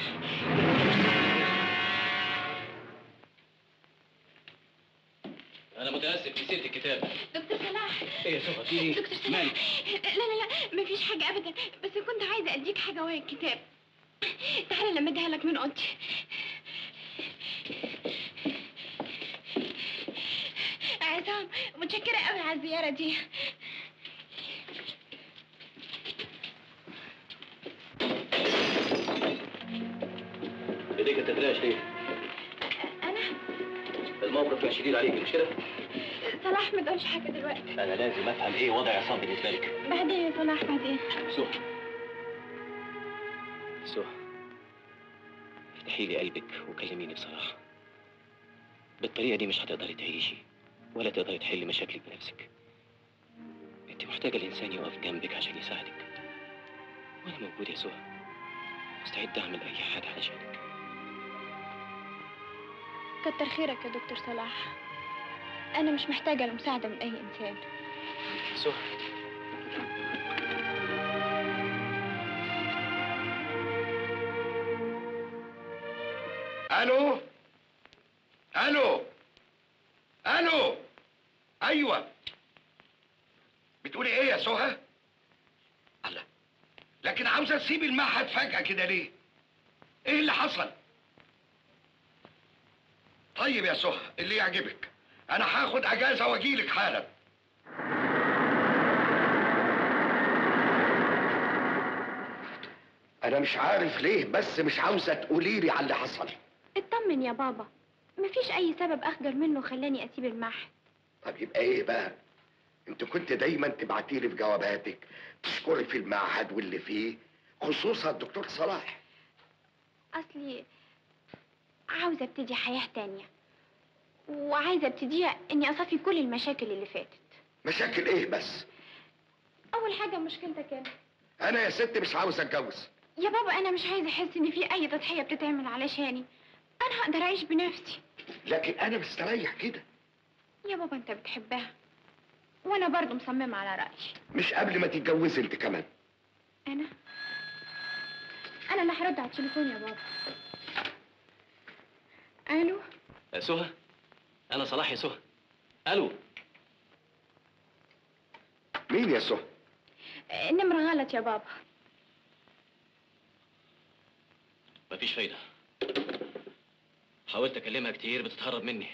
انا متاسف، نسيت الكتاب. دكتور صلاح. ايه يا سهى، في ايه؟ دكتور صلاح، لا لا لا، مفيش حاجه ابدا، بس كنت عايزه اديك حاجه وهي الكتاب. تعالى لما اديها لك من اوضتي. عصام، متشكره قوي على الزياره دي. ايديك بتترعش ليه؟ انا الموقف كان شديد عليك مش كده؟ صلاح ما تقولش حاجه دلوقتي. انا لازم افهم ايه وضع عصام بالنسبه لك. بعدين يا صلاح بعدين. سهى سهى افتحي لي قلبك وكلميني بصراحه. بالطريقه دي مش هتقدري تعيشي ولا تقدري تحلي مشاكلك بنفسك. انت محتاجه الانسان يقف جنبك عشان يساعدك، وانا موجود يا سهى، مستعد اعمل اي حاجه علشانك. كتر خيرك يا دكتور صلاح، انا مش محتاجه المساعده من اي انسان. سهى الو الو الو ايوه، بتقولي ايه يا سهى؟ الله، لكن عاوزه تسيبي المعهد فجأة كده ليه؟ ايه اللي حصل؟ طيب يا سهى اللي يعجبك، انا هاخد اجازه واجيلك حالا. انا مش عارف ليه بس مش عاوزه تقولي لي على اللي حصل. اطمن يا بابا، مفيش اي سبب اخجل منه خلاني اسيب المعهد. طب يبقى ايه بقى؟ انت كنت دايما تبعتي لي في جواباتك تشكري في المعهد واللي فيه، خصوصا الدكتور صلاح. اصلي عاوزه ابتدي حياه تانية، وعايزه ابتديها اني اصفي كل المشاكل اللي فاتت. مشاكل ايه بس؟ اول حاجه مشكلتك انت. انا يا ست مش عاوز اتجوز. يا بابا انا مش عايزه احس ان في اي تضحيه بتتعمل علشاني، انا هقدر اعيش بنفسي. لكن انا مستريح كده. يا بابا انت بتحبها وانا برضو مصممه على رايي. مش قبل ما تتجوزي انت كمان. انا انا اللي هرد على التليفون يا بابا. الو يا سهى، انا صلاح يا سهى. الو، مين يا سهى؟ النمره غلط يا بابا. مفيش فايده، حاولت اكلمها كتير بتتهرب مني.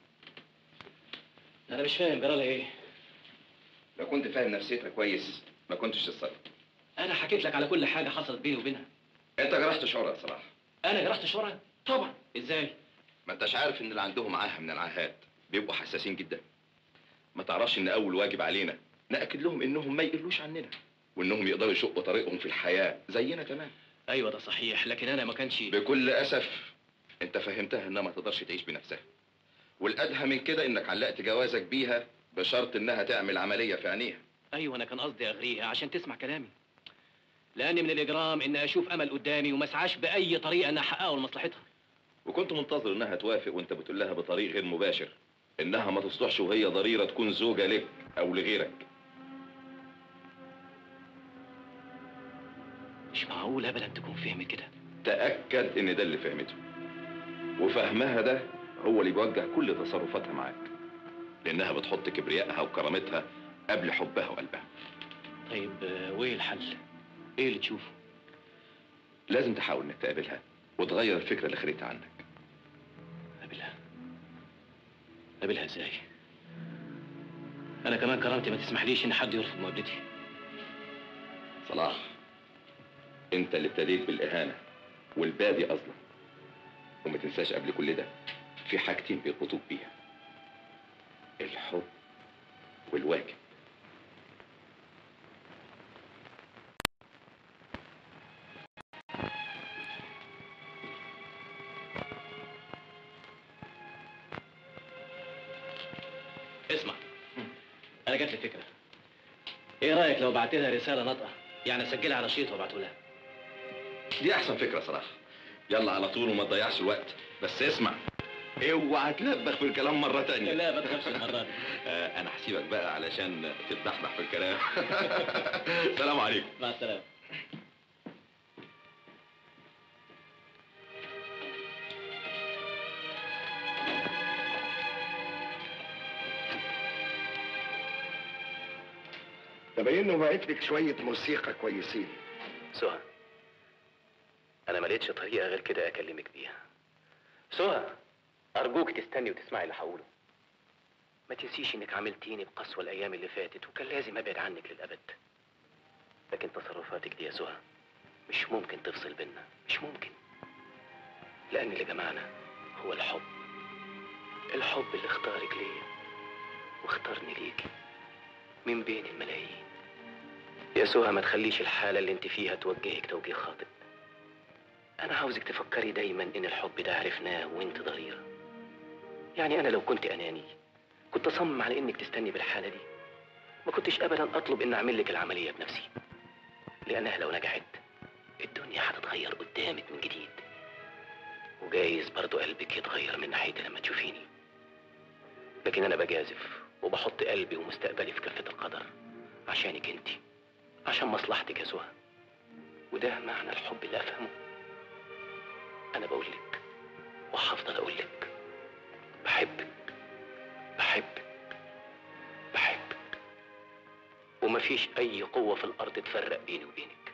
انا مش فاهم جرالها ايه. لو كنت فاهم نفسيتها كويس ما كنتش اتصلت. انا حكيت لك على كل حاجه حصلت بيني وبينها. انت جرحت شعورها يا صلاح. انا جرحت شعورها؟ طبعا. ازاي؟ ما انتش عارف ان اللي عندهم عاهه من العاهات بيبقوا حساسين جدا. ما تعرفش ان اول واجب علينا ناكد لهم انهم ما يقلوش عننا، وانهم يقدروا يشقوا طريقهم في الحياه زينا تمام. ايوه ده صحيح، لكن انا ما كانش. بكل اسف انت فهمتها انها ما تقدرش تعيش بنفسها، والادهى من كده انك علقت جوازك بيها بشرط انها تعمل عمليه في عينيها. ايوه انا كان قصدي اغريها عشان تسمع كلامي، لان من الاجرام ان اشوف امل قدامي وما اسعاش باي طريقه ان احققه لمصلحتها. وكنت منتظر انها توافق وانت بتقول لها بطريق غير مباشر انها ما تصلحش وهي ضريره تكون زوجه لك او لغيرك. مش معقول ابدا تكون فهمت كده. تاكد ان ده اللي فهمته، وفهمها ده هو اللي بيوجه كل تصرفاتها معاك، لانها بتحط كبريائها وكرامتها قبل حبها وقلبها. طيب وايه الحل؟ ايه اللي تشوفه؟ لازم تحاول انك تقابلها وتغير الفكره اللي خدتها عنك. قابلها؟ قابلها ازاي؟ انا كمان كرامتي ما تسمحليش ان حد يرفض مقابلتي. صلاح، انت اللي ابتديت بالاهانه والبادي اصلا، وما تنساش قبل كل ده في حاجتين بيربطوك بيها: الحب والواجب. اسمع، انا جات لي فكره. ايه رايك لو بعت لها رساله ناطقه، يعني اسجلها على شريط وابعته لها؟ دي احسن فكره صراحه. يلا على طول وما تضيعش الوقت. بس اسمع، اوعى تلبخ في الكلام مره تانية. لا ما تخافش المره دي. آه انا هسيبك بقى علشان تتبحبح في الكلام. سلام عليكم. مع السلامه. تبين انه بعت لك شويه موسيقى كويسين. سهى، انا ما لقيتش طريقه غير كده اكلمك بيها. سهى، ارجوك تستني وتسمعي اللي هقوله. ما تنسيش انك عاملتيني بقسوه الايام اللي فاتت وكان لازم ابعد عنك للابد. لكن تصرفاتك دي يا سهى مش ممكن تفصل بينا، مش ممكن. لان اللي جمعنا هو الحب. الحب اللي اختارك ليا واختارني ليكي من بين الملايين. يا سهى ما تخليش الحالة اللي انت فيها توجهك توجيه خاطئ. انا عاوزك تفكري دايما ان الحب ده عرفناه وانت ضريرة. يعني انا لو كنت اناني كنت اصمم على انك تستني بالحالة دي، ما كنتش ابدا اطلب ان اعمل لك العملية بنفسي، لانها لو نجحت الدنيا هتتغير قدامك من جديد، وجايز برضو قلبك يتغير من ناحيتي لما تشوفيني. لكن انا بجازف وبحط قلبي ومستقبلي في كفة القدر عشانك انت، عشان مصلحتك يا سهى. وده معنى الحب اللي افهمه. انا بقولك وهفضل اقولك بحبك بحبك بحبك، ومفيش اي قوة في الارض تفرق بيني وبينك.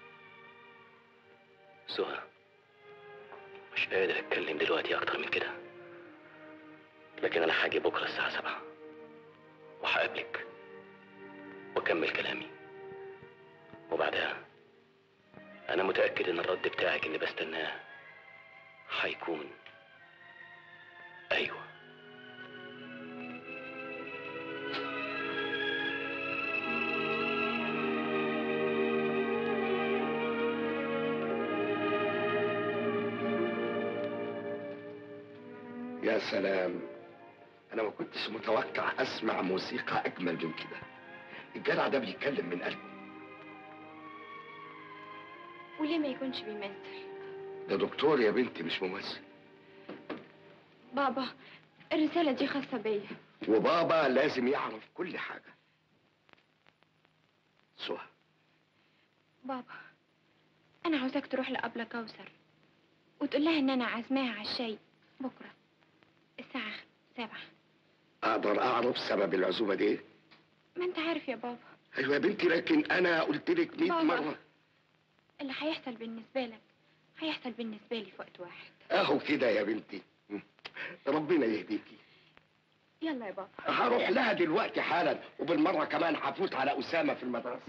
سهى مش قادر اتكلم دلوقتي اكتر من كده، لكن انا هاجي بكره الساعة سبعة وهقابلك واكمل كلامي، وبعدها انا متأكد ان الرد بتاعك اللي بستناه هيكون ايوه. يا سلام، انا ما كنتش متوقع اسمع موسيقى اجمل من كده. الجدع ده بيتكلم من قلبه. وليه ما يكونش بيمثل؟ ده دكتور يا بنتي مش ممثل. بابا الرسالة دي خاصة بيا، وبابا لازم يعرف كل حاجة. سهى، بابا أنا عاوزاك تروح لأبلة كوثر وتقول لها إن أنا عازماها على الشاي بكرة الساعة سبعة. اقدر اعرف سبب العزومة دي؟ ما أنت عارف يا بابا. ايوه يا بنتي، لكن انا قلت لك مية مرة اللي هيحصل بالنسبة لك هيحصل بالنسبة لي في وقت واحد. اهو كده يا بنتي، ربنا يهديكي. يلا يا بابا. هروح لها دلوقتي حالا، وبالمرة كمان هفوت على أسامة في المدرسة.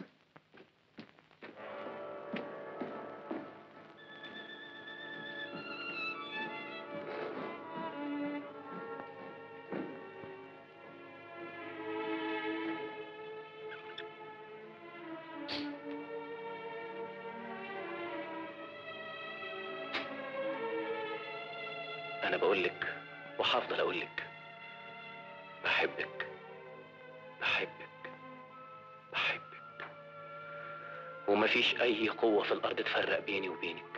انا بقولك وهفضل اقولك بحبك بحبك بحبك، ومفيش اي قوة في الارض تفرق بيني وبينك.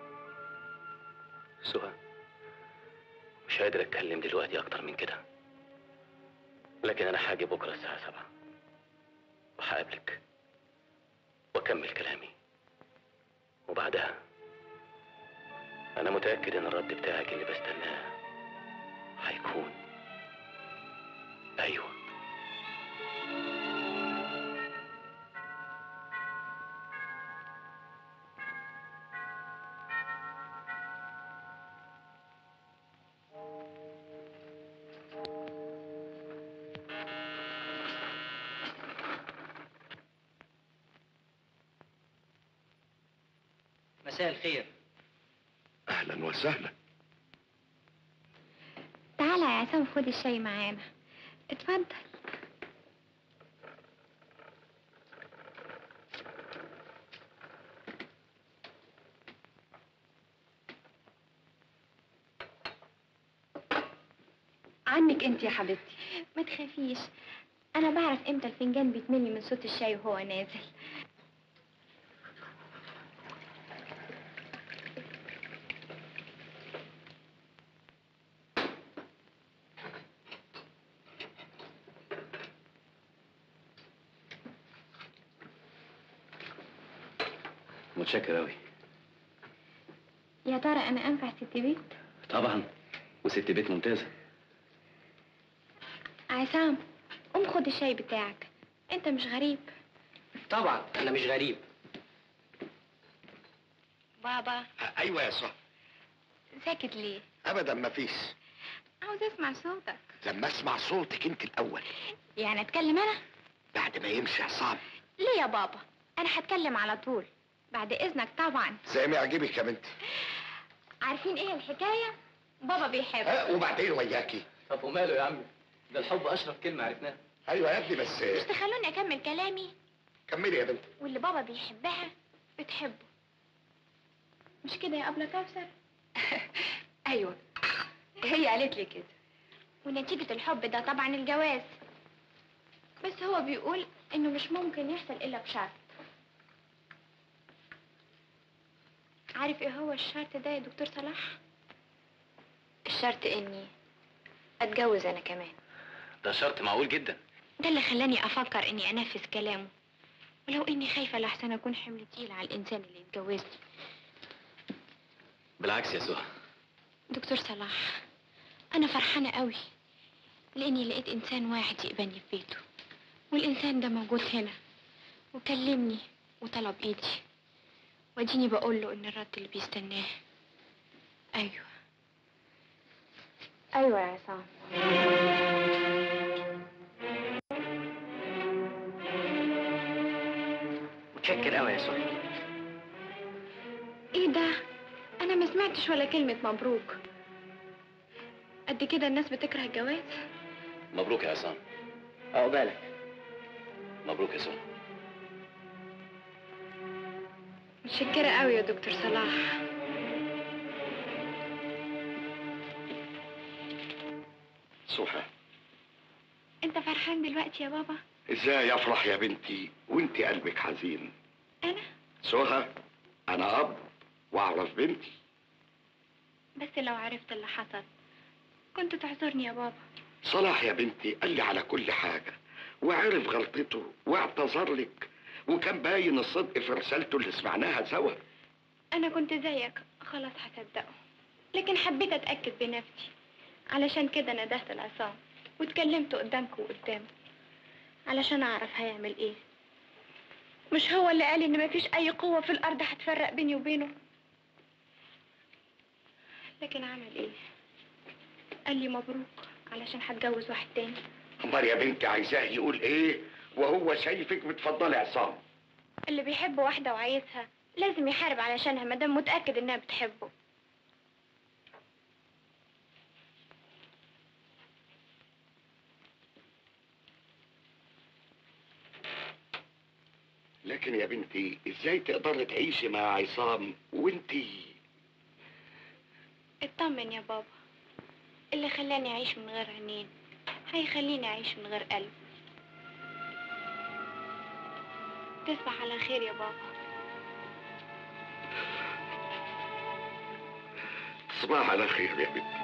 سهى مش قادر اتكلم دلوقتي اكتر من كده، لكن انا هاجي بكرة الساعة سبعة وهقابلك واكمل كلامي، وبعدها انا متأكد ان الرد بتاعك اللي بستناه هيكون ايوه. مساء الخير. اهلا وسهلا. تعالى يا عصام خد الشاي معانا. اتفضل. عنك انت يا حبيبتي. ما تخافيش، انا بعرف امتى الفنجان بيتملي من صوت الشاي وهو نازل. متشكر أوي. يا ترى انا انفع ست بيت؟ طبعا، وست بيت ممتازة. عصام قوم خد الشاي بتاعك، انت مش غريب. طبعا انا مش غريب. بابا. ايوه يا سهى. ساكت ليه؟ ابدا مفيش. عاوز اسمع صوتك. لما اسمع صوتك انت الاول. يعني اتكلم انا؟ بعد ما يمشي عصام. ليه يا بابا؟ انا هتكلم على طول بعد اذنك طبعا. زي ما يعجبك يا بنتي. عارفين ايه الحكايه؟ بابا بيحب. ها وبعدين وياكي؟ طب وماله يا عمي؟ ده الحب اشرف كلمة عرفناها. ايوه يا ابني بس مش تخلوني اكمل كلامي؟ كملي يا بنت. واللي بابا بيحبها بتحبه، مش كده يا ابله كوثر؟ ايوه، هي قالت لي كده. ونتيجة الحب ده طبعا الجواز، بس هو بيقول انه مش ممكن يحصل الا بشرط. عارف ايه هو الشرط ده يا دكتور صلاح؟ الشرط اني اتجوز انا كمان. ده شرط معقول جدا. ده اللي خلاني افكر اني انفذ كلامه، ولو اني خايفة لحسن اكون حمل تقيل على الانسان اللي يتجوزني. بالعكس يا سهى. دكتور صلاح، انا فرحانة قوي لاني لقيت انسان واحد يقبلني في بيته، والانسان ده موجود هنا وكلمني وطلب ايدي، واديني بقول له ان الرد اللي بيستناه ايوه ايوه يا عصام. متشكر قوي يا سهى. ايه ده؟ انا ما سمعتش ولا كلمة مبروك. قد كده الناس بتكره الجواز. مبروك يا عصام. عقبالك. مبروك يا سهى. متشكرة قوي يا دكتور صلاح. سهى، انت فرحان دلوقتي يا بابا؟ ازاي افرح يا بنتي وانت قلبك حزين؟ انا؟ سهى، انا اب واعرف بنتي. بس لو عرفت اللي حصل كنت تعذرني يا بابا. صلاح يا بنتي قال لي على كل حاجة وعرف غلطته واعتذر لك، وكان باين الصدق في رسالته اللي سمعناها سوا. انا كنت زيك خلاص هصدقه، لكن حبيت اتاكد بنفسي، علشان كده ندهت العصام واتكلمت قدامك وقدامه علشان اعرف هيعمل ايه. مش هو اللي قال ان مفيش اي قوه في الارض هتفرق بيني وبينه؟ لكن عمل ايه؟ قال لي مبروك علشان هتجوز واحد تاني. امال يا بنتي عايزاه يقول ايه وهو شايفك بتفضلي عصام؟ اللي بيحب واحده وعايزها لازم يحارب علشانها مادام متاكد انها بتحبه. لكن يا بنتي ازاي تقدري تعيشي مع عصام وانتي؟ اطمن يا بابا، اللي خلاني اعيش من غير عينين هيخليني اعيش من غير قلب. تصبح على خير يا بابا. تصبح على خير يا بنتي.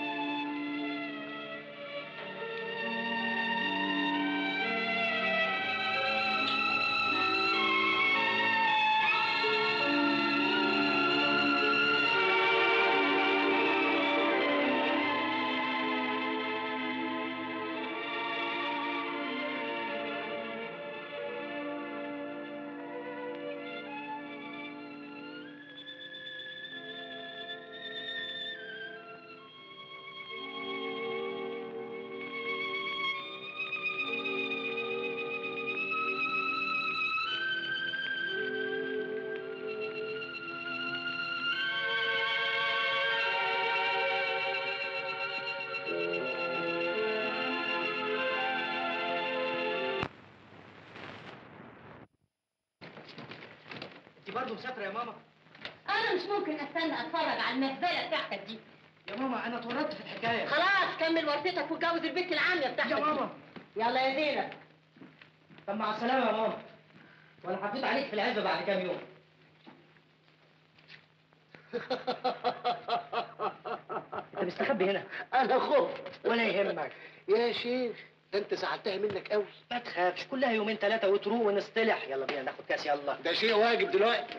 برضه مسافرة يا ماما؟ أنا مش ممكن أستنى أتفرج على المهزلة بتاعتك دي. يا ماما أنا اتورطت في الحكاية. خلاص كمل ورثتك واتجوز البنت العامية بتاعتك. يا ماما. يلا يا زينب. طب مع السلامة يا ماما. وأنا حطيت عليك في العزبة بعد كام يوم. أنت مستخبي هنا؟ أنا خفت. ولا يهمك. يا شيخ ده أنت زعلتها منك قوي. ما تخافش، كلها يومين ثلاثة وتروق ونصطلح. يلا بينا ناخد كاس. يلا. ده شيء واجب دلوقتي.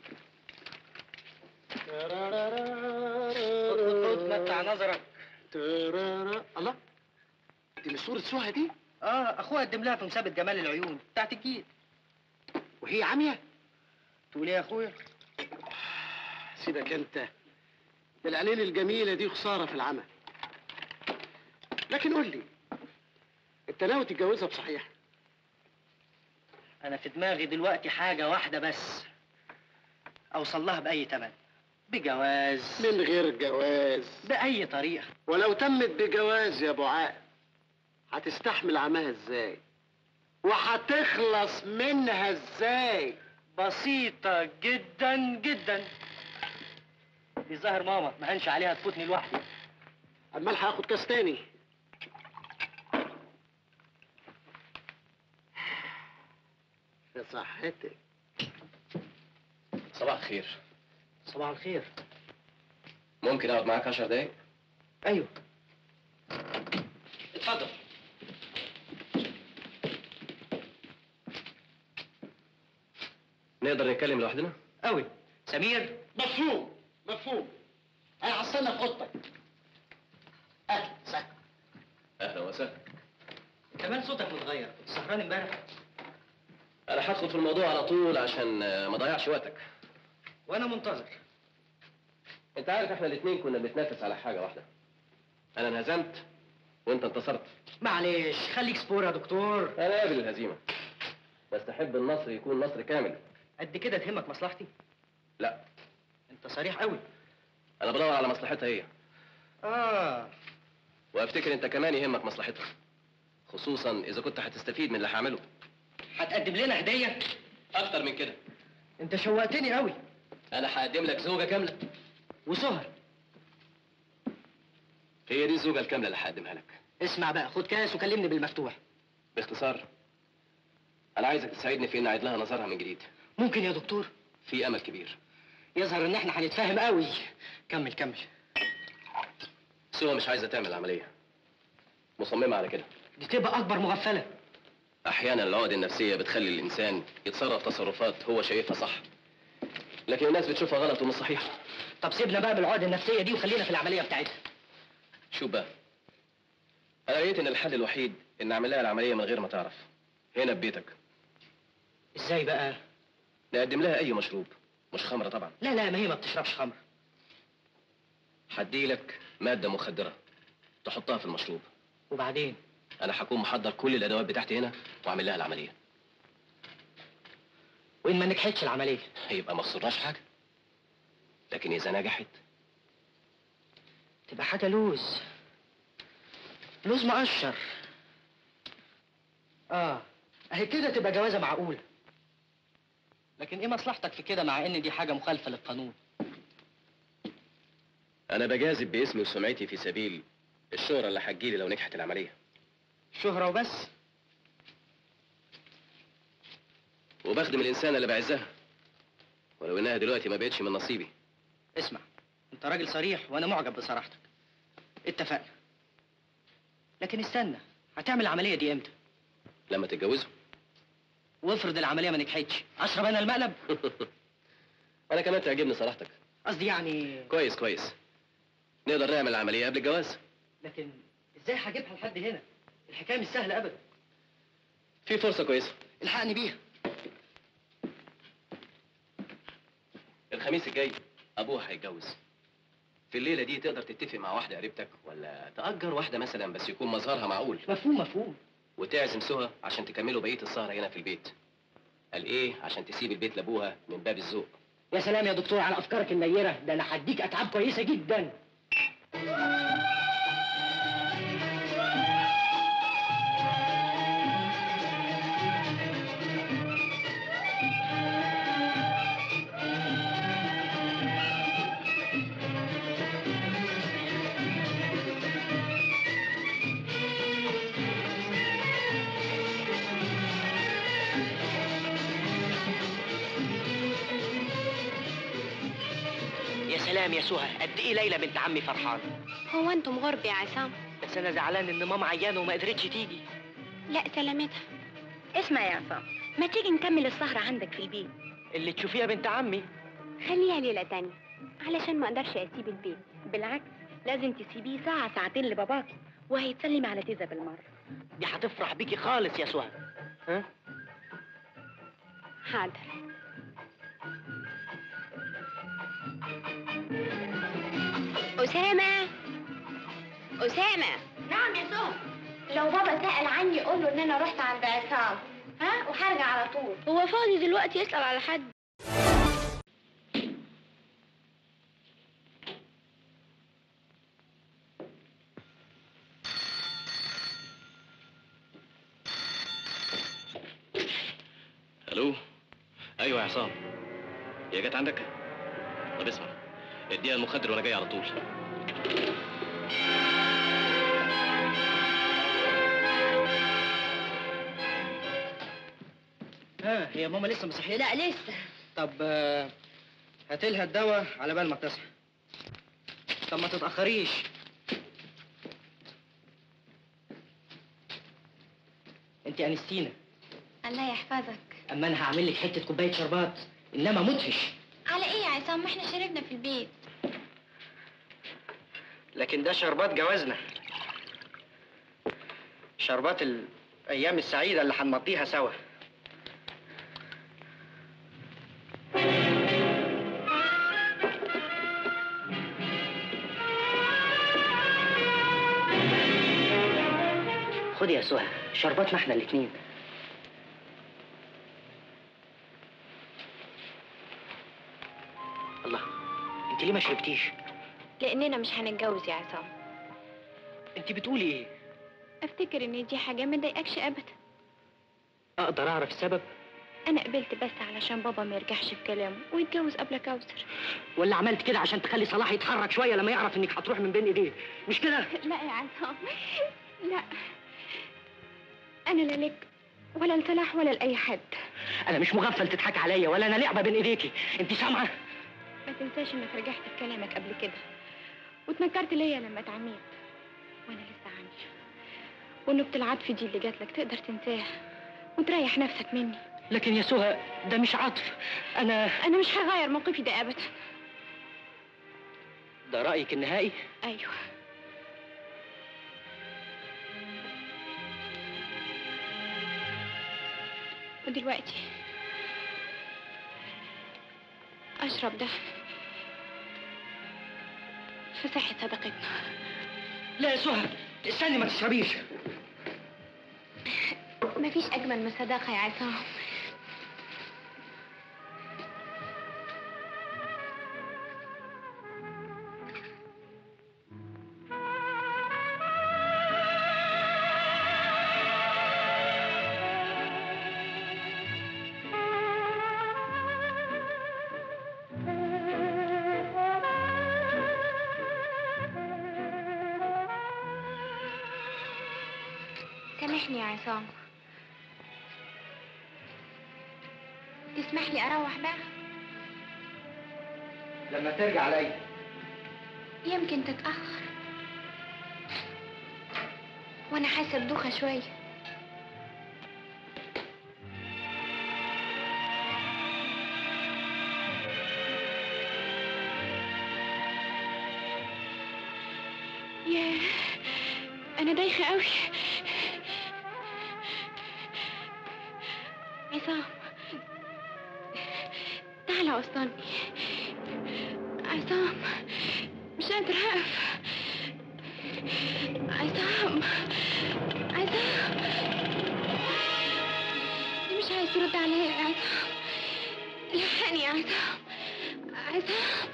خد متع نظرك. الله، دي مش صورة سهى دي؟ اه اخوها قدم لها في مسابقة جمال العيون بتاعت الجيل. وهي عامية؟ تقول ايه يا اخويا؟ سيبك انت، ده العينين الجميلة دي خسارة في العمل. لكن قول لي، انت ناوي تتجوزها بصحيح؟ انا في دماغي دلوقتي حاجة واحدة بس، اوصل لها بأي تمن. بجواز، من غير جواز، بأي طريقة. ولو تمت بجواز يا ابو عاقل هتستحمل عماها ازاي؟ وهتخلص منها ازاي؟ بسيطة جدا جدا. دي ظاهر ماما ما هنش عليها تفوتني لوحدي. امال هاخد كاس تاني. في صحتك. صباح الخير. صباح الخير. ممكن اقعد معاك عشر دقايق؟ ايوه اتفضل. نقدر نتكلم لوحدنا؟ قوي. سمير. مفهوم مفهوم. انا هستنى في اوضتك. اهلا وسهلا. اهلا وسهلا. كمان صوتك متغير، كنت سهران امبارح. انا هدخل في الموضوع على طول عشان ما اضيعش وقتك. وانا منتظر. انت عارف احنا الاثنين كنا بنتنافس على حاجه واحده. انا انهزمت وانت انتصرت. معلش خليك صبور يا دكتور. انا قابل الهزيمه، بس احب النصر يكون نصر كامل. قد كده تهمك مصلحتي؟ لا. انت صريح قوي. انا بدور على مصلحتها هي. اه. وافتكر انت كمان يهمك مصلحتها، خصوصا اذا كنت هتستفيد من اللي هعمله. هتقدم لنا هديه؟ اكتر من كده. انت شوقتني قوي. انا هقدم لك زوجه كامله. وسهر. هي دي الزوجه الكامله اللي هقدمها لك. اسمع بقى، خد كاس وكلمني بالمفتوح. باختصار، انا عايزك تساعدني في ان اعيد لها نظرها من جديد. ممكن يا دكتور؟ في امل كبير. يظهر ان احنا هنتفاهم قوي. كمل كمل. سوى مش عايزه تعمل عمليه، مصممه على كده. دي تبقى اكبر مغفله. احيانا العقد النفسيه بتخلي الانسان يتصرف تصرفات هو شايفها صح، لكن الناس بتشوفها غلط ومش صحيحه. طب سيبنا بقى بالعقد النفسيه دي وخلينا في العمليه بتاعتها. شوف بقى، انا لقيت ان الحل الوحيد ان اعمل لها العمليه من غير ما تعرف، هنا ببيتك. ازاي بقى؟ نقدم لها اي مشروب، مش خمره طبعا. لا لا، ما هي ما بتشربش خمر. هديلك ماده مخدره تحطها في المشروب. وبعدين؟ انا هكون محضر كل الادوات بتاعتي هنا واعمل لها العمليه. وان ما نجحتش العمليه؟ هيبقى ما خسرناش حاجه، لكن اذا نجحت تبقى حاجه لوز. لوز مقشر. اه اهي كده تبقى جوازه معقوله. لكن ايه مصلحتك في كده مع ان دي حاجه مخالفه للقانون؟ انا بجازف باسمي وسمعتي في سبيل الشهره اللي هتجيلي لو نجحت العمليه. شهره وبس؟ وبخدم الانسانه اللي بعزها، ولو انها دلوقتي ما بقتش من نصيبي. اسمع، انت راجل صريح وانا معجب بصراحتك. اتفقنا. لكن استنى، هتعمل العمليه دي امتى؟ لما تتجوزوا. وافرض العمليه ما نجحتش، اشرب انا المقلب؟ انا كمان تعجبني صراحتك. قصدي يعني. كويس كويس، نقدر نعمل العمليه قبل الجواز. لكن ازاي هجيبها لحد هنا؟ الحكايه مش سهله ابدا. في فرصه كويسه. الحقني بيها. الخميس الجاي ابوها هيتجوز. في الليله دي تقدر تتفق مع واحده قريبتك، ولا تأجر واحده مثلا بس يكون مظهرها معقول. مفهوم مفهوم. وتعزم سهى عشان تكملوا بقيه السهره هنا في البيت. قال ايه؟ عشان تسيب البيت لابوها من باب الذوق. يا سلام يا دكتور على افكارك النيره، ده انا هديك اتعاب كويسه جدا. يا سلام يا سهى، قد ايه ليلى بنت عمي فرحانه. هو انتم غرب يا عصام؟ بس انا زعلان ان ماما عيانه وما قدرتش تيجي. لا سلامتها. اسمع يا عصام، ما تيجي نكمل السهرة عندك في البيت؟ اللي تشوفيها بنت عمي. خليها ليلة تانية، علشان ما اقدرش اسيب البيت. بالعكس لازم تسيبيه ساعة ساعتين لباباكي، وهيتسلم على تيزا بالمرة. دي هتفرح بيكي خالص يا سهى. ها؟ حاضر. أسامة أسامة. نعم يا سهى. لو بابا سأل عني قول له ان انا رحت عند عصام، ها، وهرجع على طول. هو فاضي دلوقتي يسأل على حد؟ ايوه يا عصام. هي جت عندك؟ طب اسمع، اديها المخدر وانا جاي على طول. ها هي ماما لسه ما صحيتش؟ لا لسه. طب آه، هاتلها الدواء على بال ما تصحى. طب ما تتأخريش. انت انستينا. الله يحفظك. اما انا هعمل لك حته كوبايه شربات انما مدهش. على ايه يا عصام؟ ما احنا شربنا في البيت. لكن ده شربات جوازنا، شربات الايام السعيده اللي هنمضيها سوا. خدي يا سهى شرباتنا احنا الاتنين. الله، انت ليه ما شربتيش؟ لاننا مش هنتجوز يا عصام. انت بتقولي ايه؟ افتكر ان دي حاجه ما تضايقكش ابدا. اقدر اعرف السبب؟ انا قبلت بس علشان بابا ما يرجعش في كلامه ويتجوز قبل كوثر. ولا عملت كده عشان تخلي صلاح يتحرك شويه لما يعرف انك هتروح من بين ايديه، مش كده؟ لا يا عصام، لا. انا لا لك ولا لصلاح ولا لاي حد. انا مش مغفل تضحك عليا ولا انا لعبه بين ايديكي، انت سامعه؟ ما تنساش انك رجعت في كلامك قبل كده واتنكرت ليا لما اتعميت وانا لسه عندي، ونبت العطف دي اللي جات لك تقدر تنساها وتريح نفسك مني. لكن يا سهى ده مش عطف. انا انا مش هغير موقفي ده ابدا. ده رايك النهائي؟ ايوه. ودلوقتي اشرب ده في صحة صداقتنا. لا يا سهى استني ما تشربيش. مفيش اجمل من الصداقة يا عصام. سامحني يا عصام. تسمح لي اروح بقى؟ لما ترجع عليا. يمكن تتأخر وانا حاسه بدوخه شويه. ياه انا دايخه قوي. عصام تعالى وصلني. عصام مش قادرة أقف. عصام عصام ليه مش عايز ترد عليا يا عصام؟ لحقني يا عصام. عصام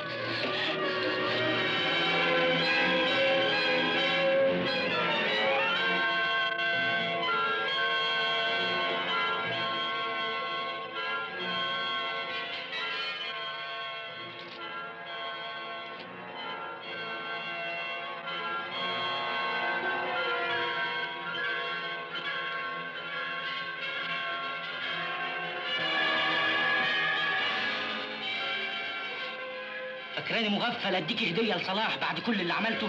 فاكراني مغفل اديكي هديه لصلاح بعد كل اللي عملته؟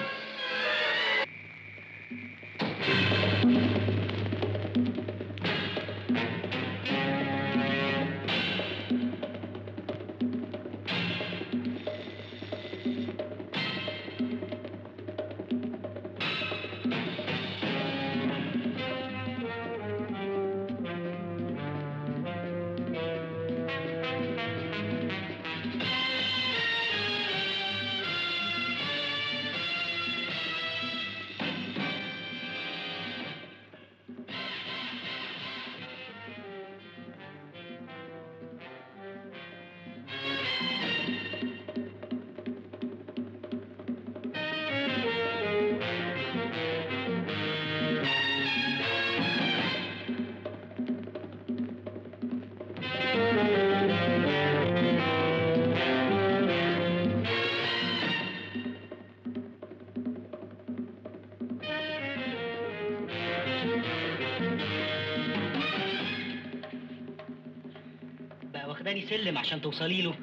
تاني سلم عشان توصلي له،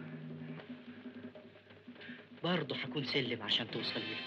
برضه هكون سلم عشان توصلي له.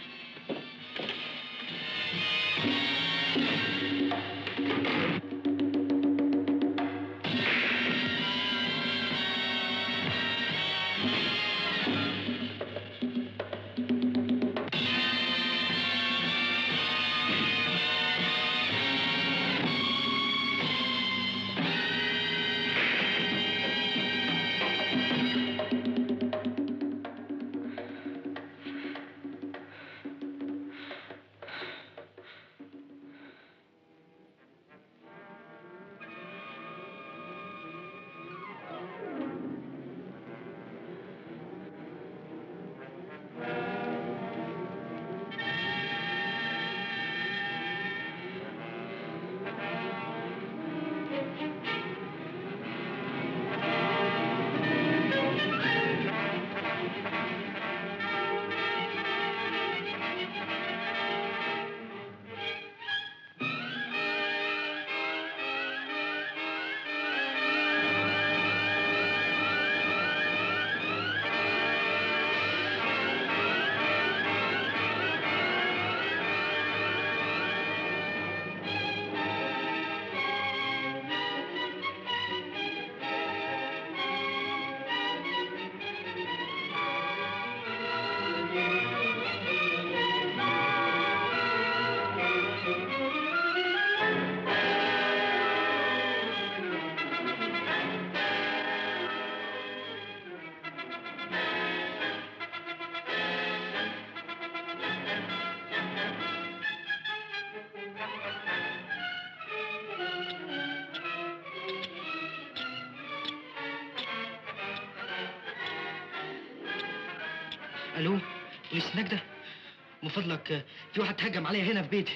الو، بوليس نجدة، من فضلك في واحد تهجم عليا هنا في بيتي.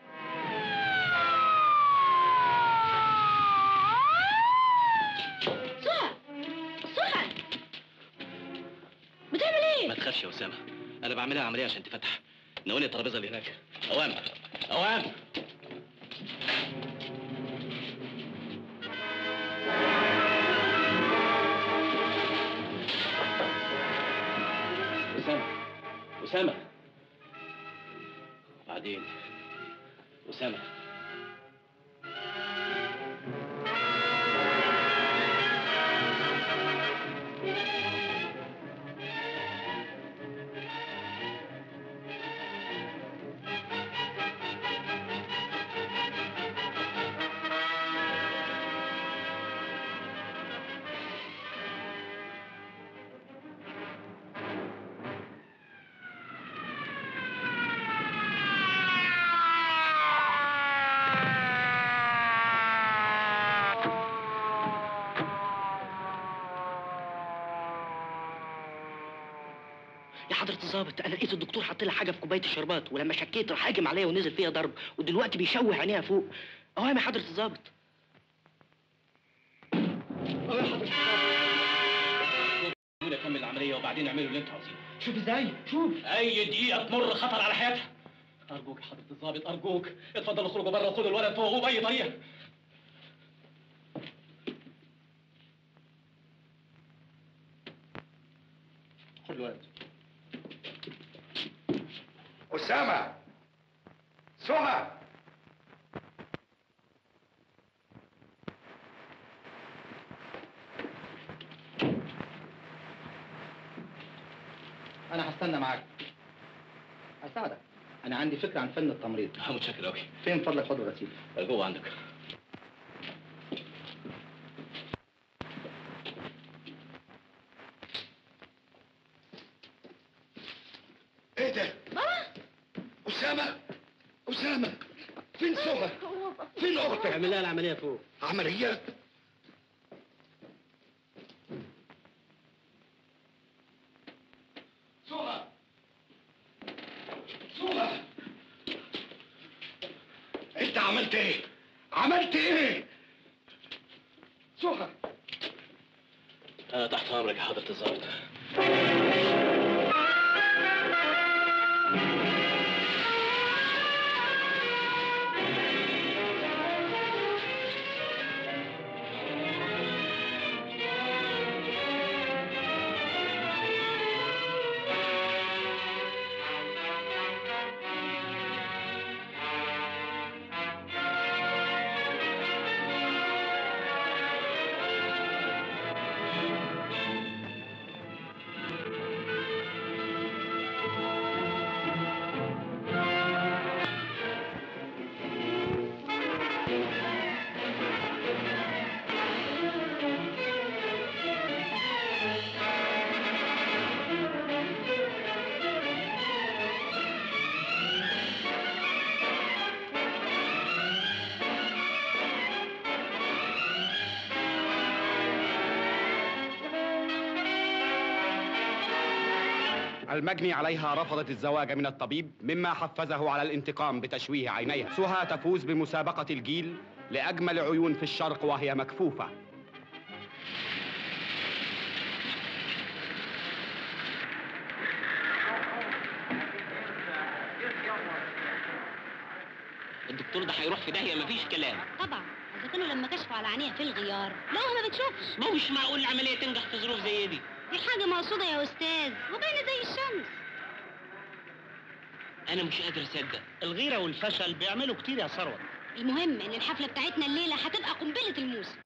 سهى سهى بتعمل ايه؟ ما تخافش يا اسامه، انا بعملها عمليه عشان تفتح. ناولني الترابيزه اللي هناك. اوام اوام. اسامه اسامه بعدين اسامه. يا حضرة الظابط، أنا لقيت الدكتور حاط لها حاجة في كوباية الشربات، ولما شكيت راح هاجم عليا ونزل فيها ضرب، ودلوقتي بيشوه عينيها فوق. أهو يا حضرة الظابط. أهو يا حضرة الظابط. خلوني أكمل العملية وبعدين اعملوا اللي أنتوا عاوزينه. شوف إزاي؟ شوف. أي دقيقة تمر خطر على حياتها. أرجوك يا حضرة الظابط، أرجوك اتفضلوا اخرجوا بره وخدوا الولد فوق بأي طريقة. خد الولد. أسامة، سهى، أنا هستنى معاك. هساعدك. أنا عندي فكرة عن فن التمريض. متشكر أوي. فين فضلك خد الغسيل؟ جوه عندك. ايه ده؟ بابا أسامة، أسامة، فين سهى؟ فين أختك؟ اعمل لها العملية فوق. عملية؟ سهى، سهى، أنت عملت إيه؟ عملت إيه؟ سهى. أنا تحت أمرك يا حضرة الظابط. المجني عليها رفضت الزواج من الطبيب، مما حفزه على الانتقام بتشويه عينيها. سهى تفوز بمسابقة الجيل لأجمل عيون في الشرق وهي مكفوفة. الدكتور ده هيروح في داهيه مفيش كلام. طبعا اذا كانوا لما كشفوا على عينيها في الغيار لا ما بتشوفش. ما هو مش معقول العمليه تنجح في ظروف زي دي. دي حاجه مقصوده يا استاذ وباينه زي الشمس. انا مش قادر اصدق. الغيره والفشل بيعملوا كتير يا ثروت. المهم ان الحفله بتاعتنا الليله هتبقى قنبله الموسم.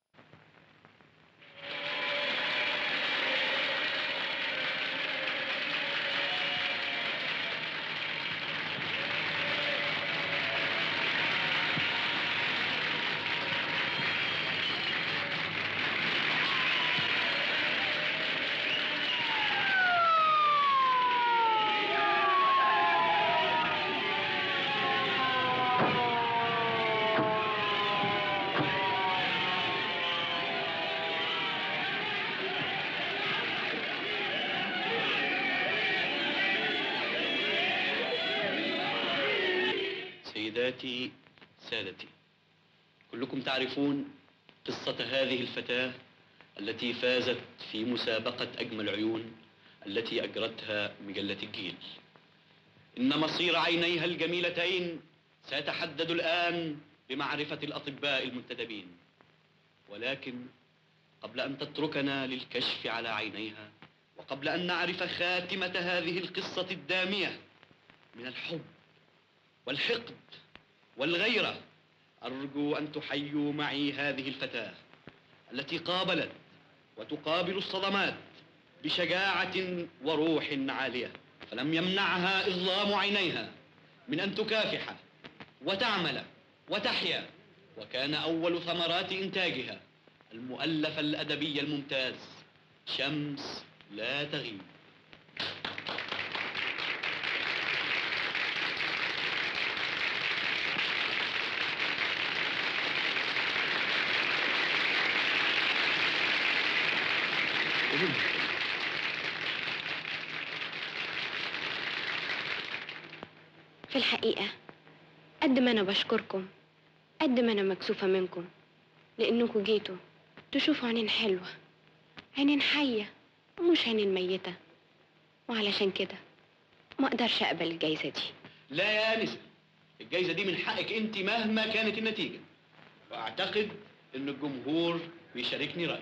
سيداتي سادتي، كلكم تعرفون قصة هذه الفتاة التي فازت في مسابقة أجمل عيون التي أجرتها مجلة الجيل. إن مصير عينيها الجميلتين سيتحدد الآن بمعرفة الأطباء المنتدبين، ولكن قبل أن تتركنا للكشف على عينيها، وقبل أن نعرف خاتمة هذه القصة الدامية من الحب والحقد والغيرة، أرجو أن تحيوا معي هذه الفتاة التي قابلت وتقابل الصدمات بشجاعة وروح عالية، فلم يمنعها إظلام عينيها من أن تكافح وتعمل وتحيا، وكان أول ثمرات إنتاجها المؤلف الأدبي الممتاز شمس لا تغيب. في الحقيقة قد ما أنا بشكركم قد ما أنا مكسوفة منكم، لأنكم جيتوا تشوفوا عينين حلوة، عينين حية ومش عينين ميتة، وعلشان كده ما أقدرش أقبل الجايزة دي. لا يا آنسة، الجايزة دي من حقك أنت مهما كانت النتيجة، وأعتقد إن الجمهور بيشاركني رأيي.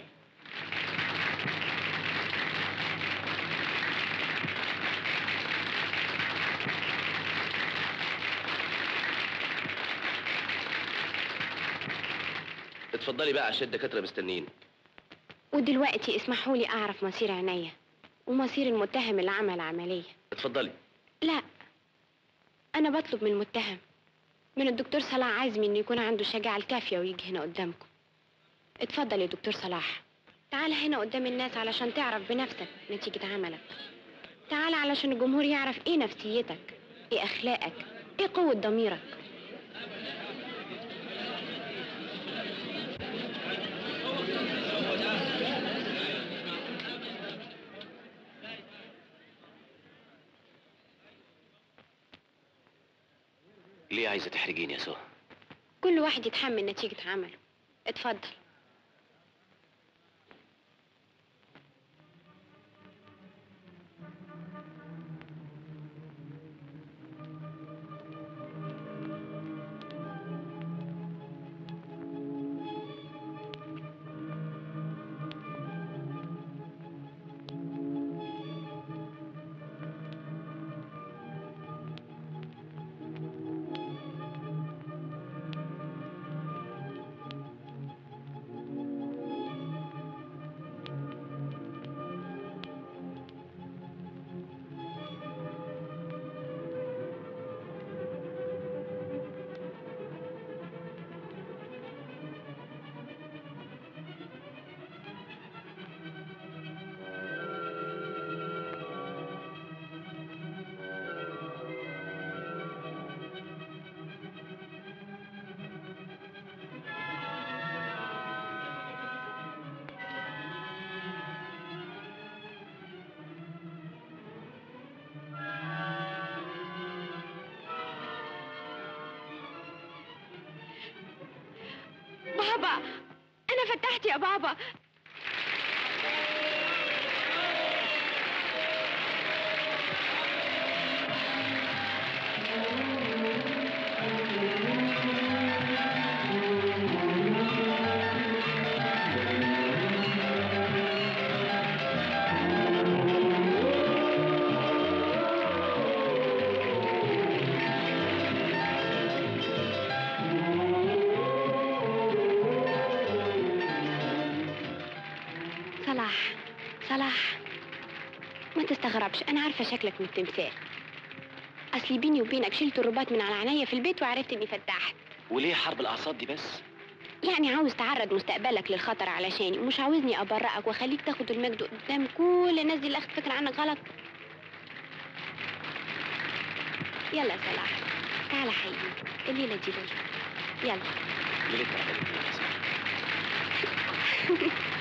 اتفضلي بقى عشان الدكاتره مستنيين. ودلوقتي اسمحوا لي أعرف مصير عينيا ومصير المتهم اللي عمل عملية. اتفضلي. لا، أنا بطلب من المتهم، من الدكتور صلاح عازمي إنه يكون عنده الشجاعة الكافية ويجي هنا قدامكم. اتفضل يا دكتور صلاح، تعال هنا قدام الناس علشان تعرف بنفسك نتيجة عملك. تعال علشان الجمهور يعرف إيه نفسيتك، إيه أخلاقك، إيه قوة ضميرك. ليه عايزه تحرجيني يا سهى؟ كل واحد يتحمل نتيجة عمله. اتفضل. بابا، انا فتحت يا بابا. صلاح صلاح، ما تستغربش، انا عارفه شكلك من التمثال. اصلي بيني وبينك شلت الرباط من على عينيا في البيت وعرفت اني فتحت. وليه حرب الاعصاب دي بس؟ يعني عاوز تعرض مستقبلك للخطر علشاني، ومش عاوزني ابرئك واخليك تاخد المجد قدام كل الناس دي اللي اخد فكره عنك غلط. يلا يا صلاح، تعال حبيبي، الليله دي ليله. يلا ليلتنا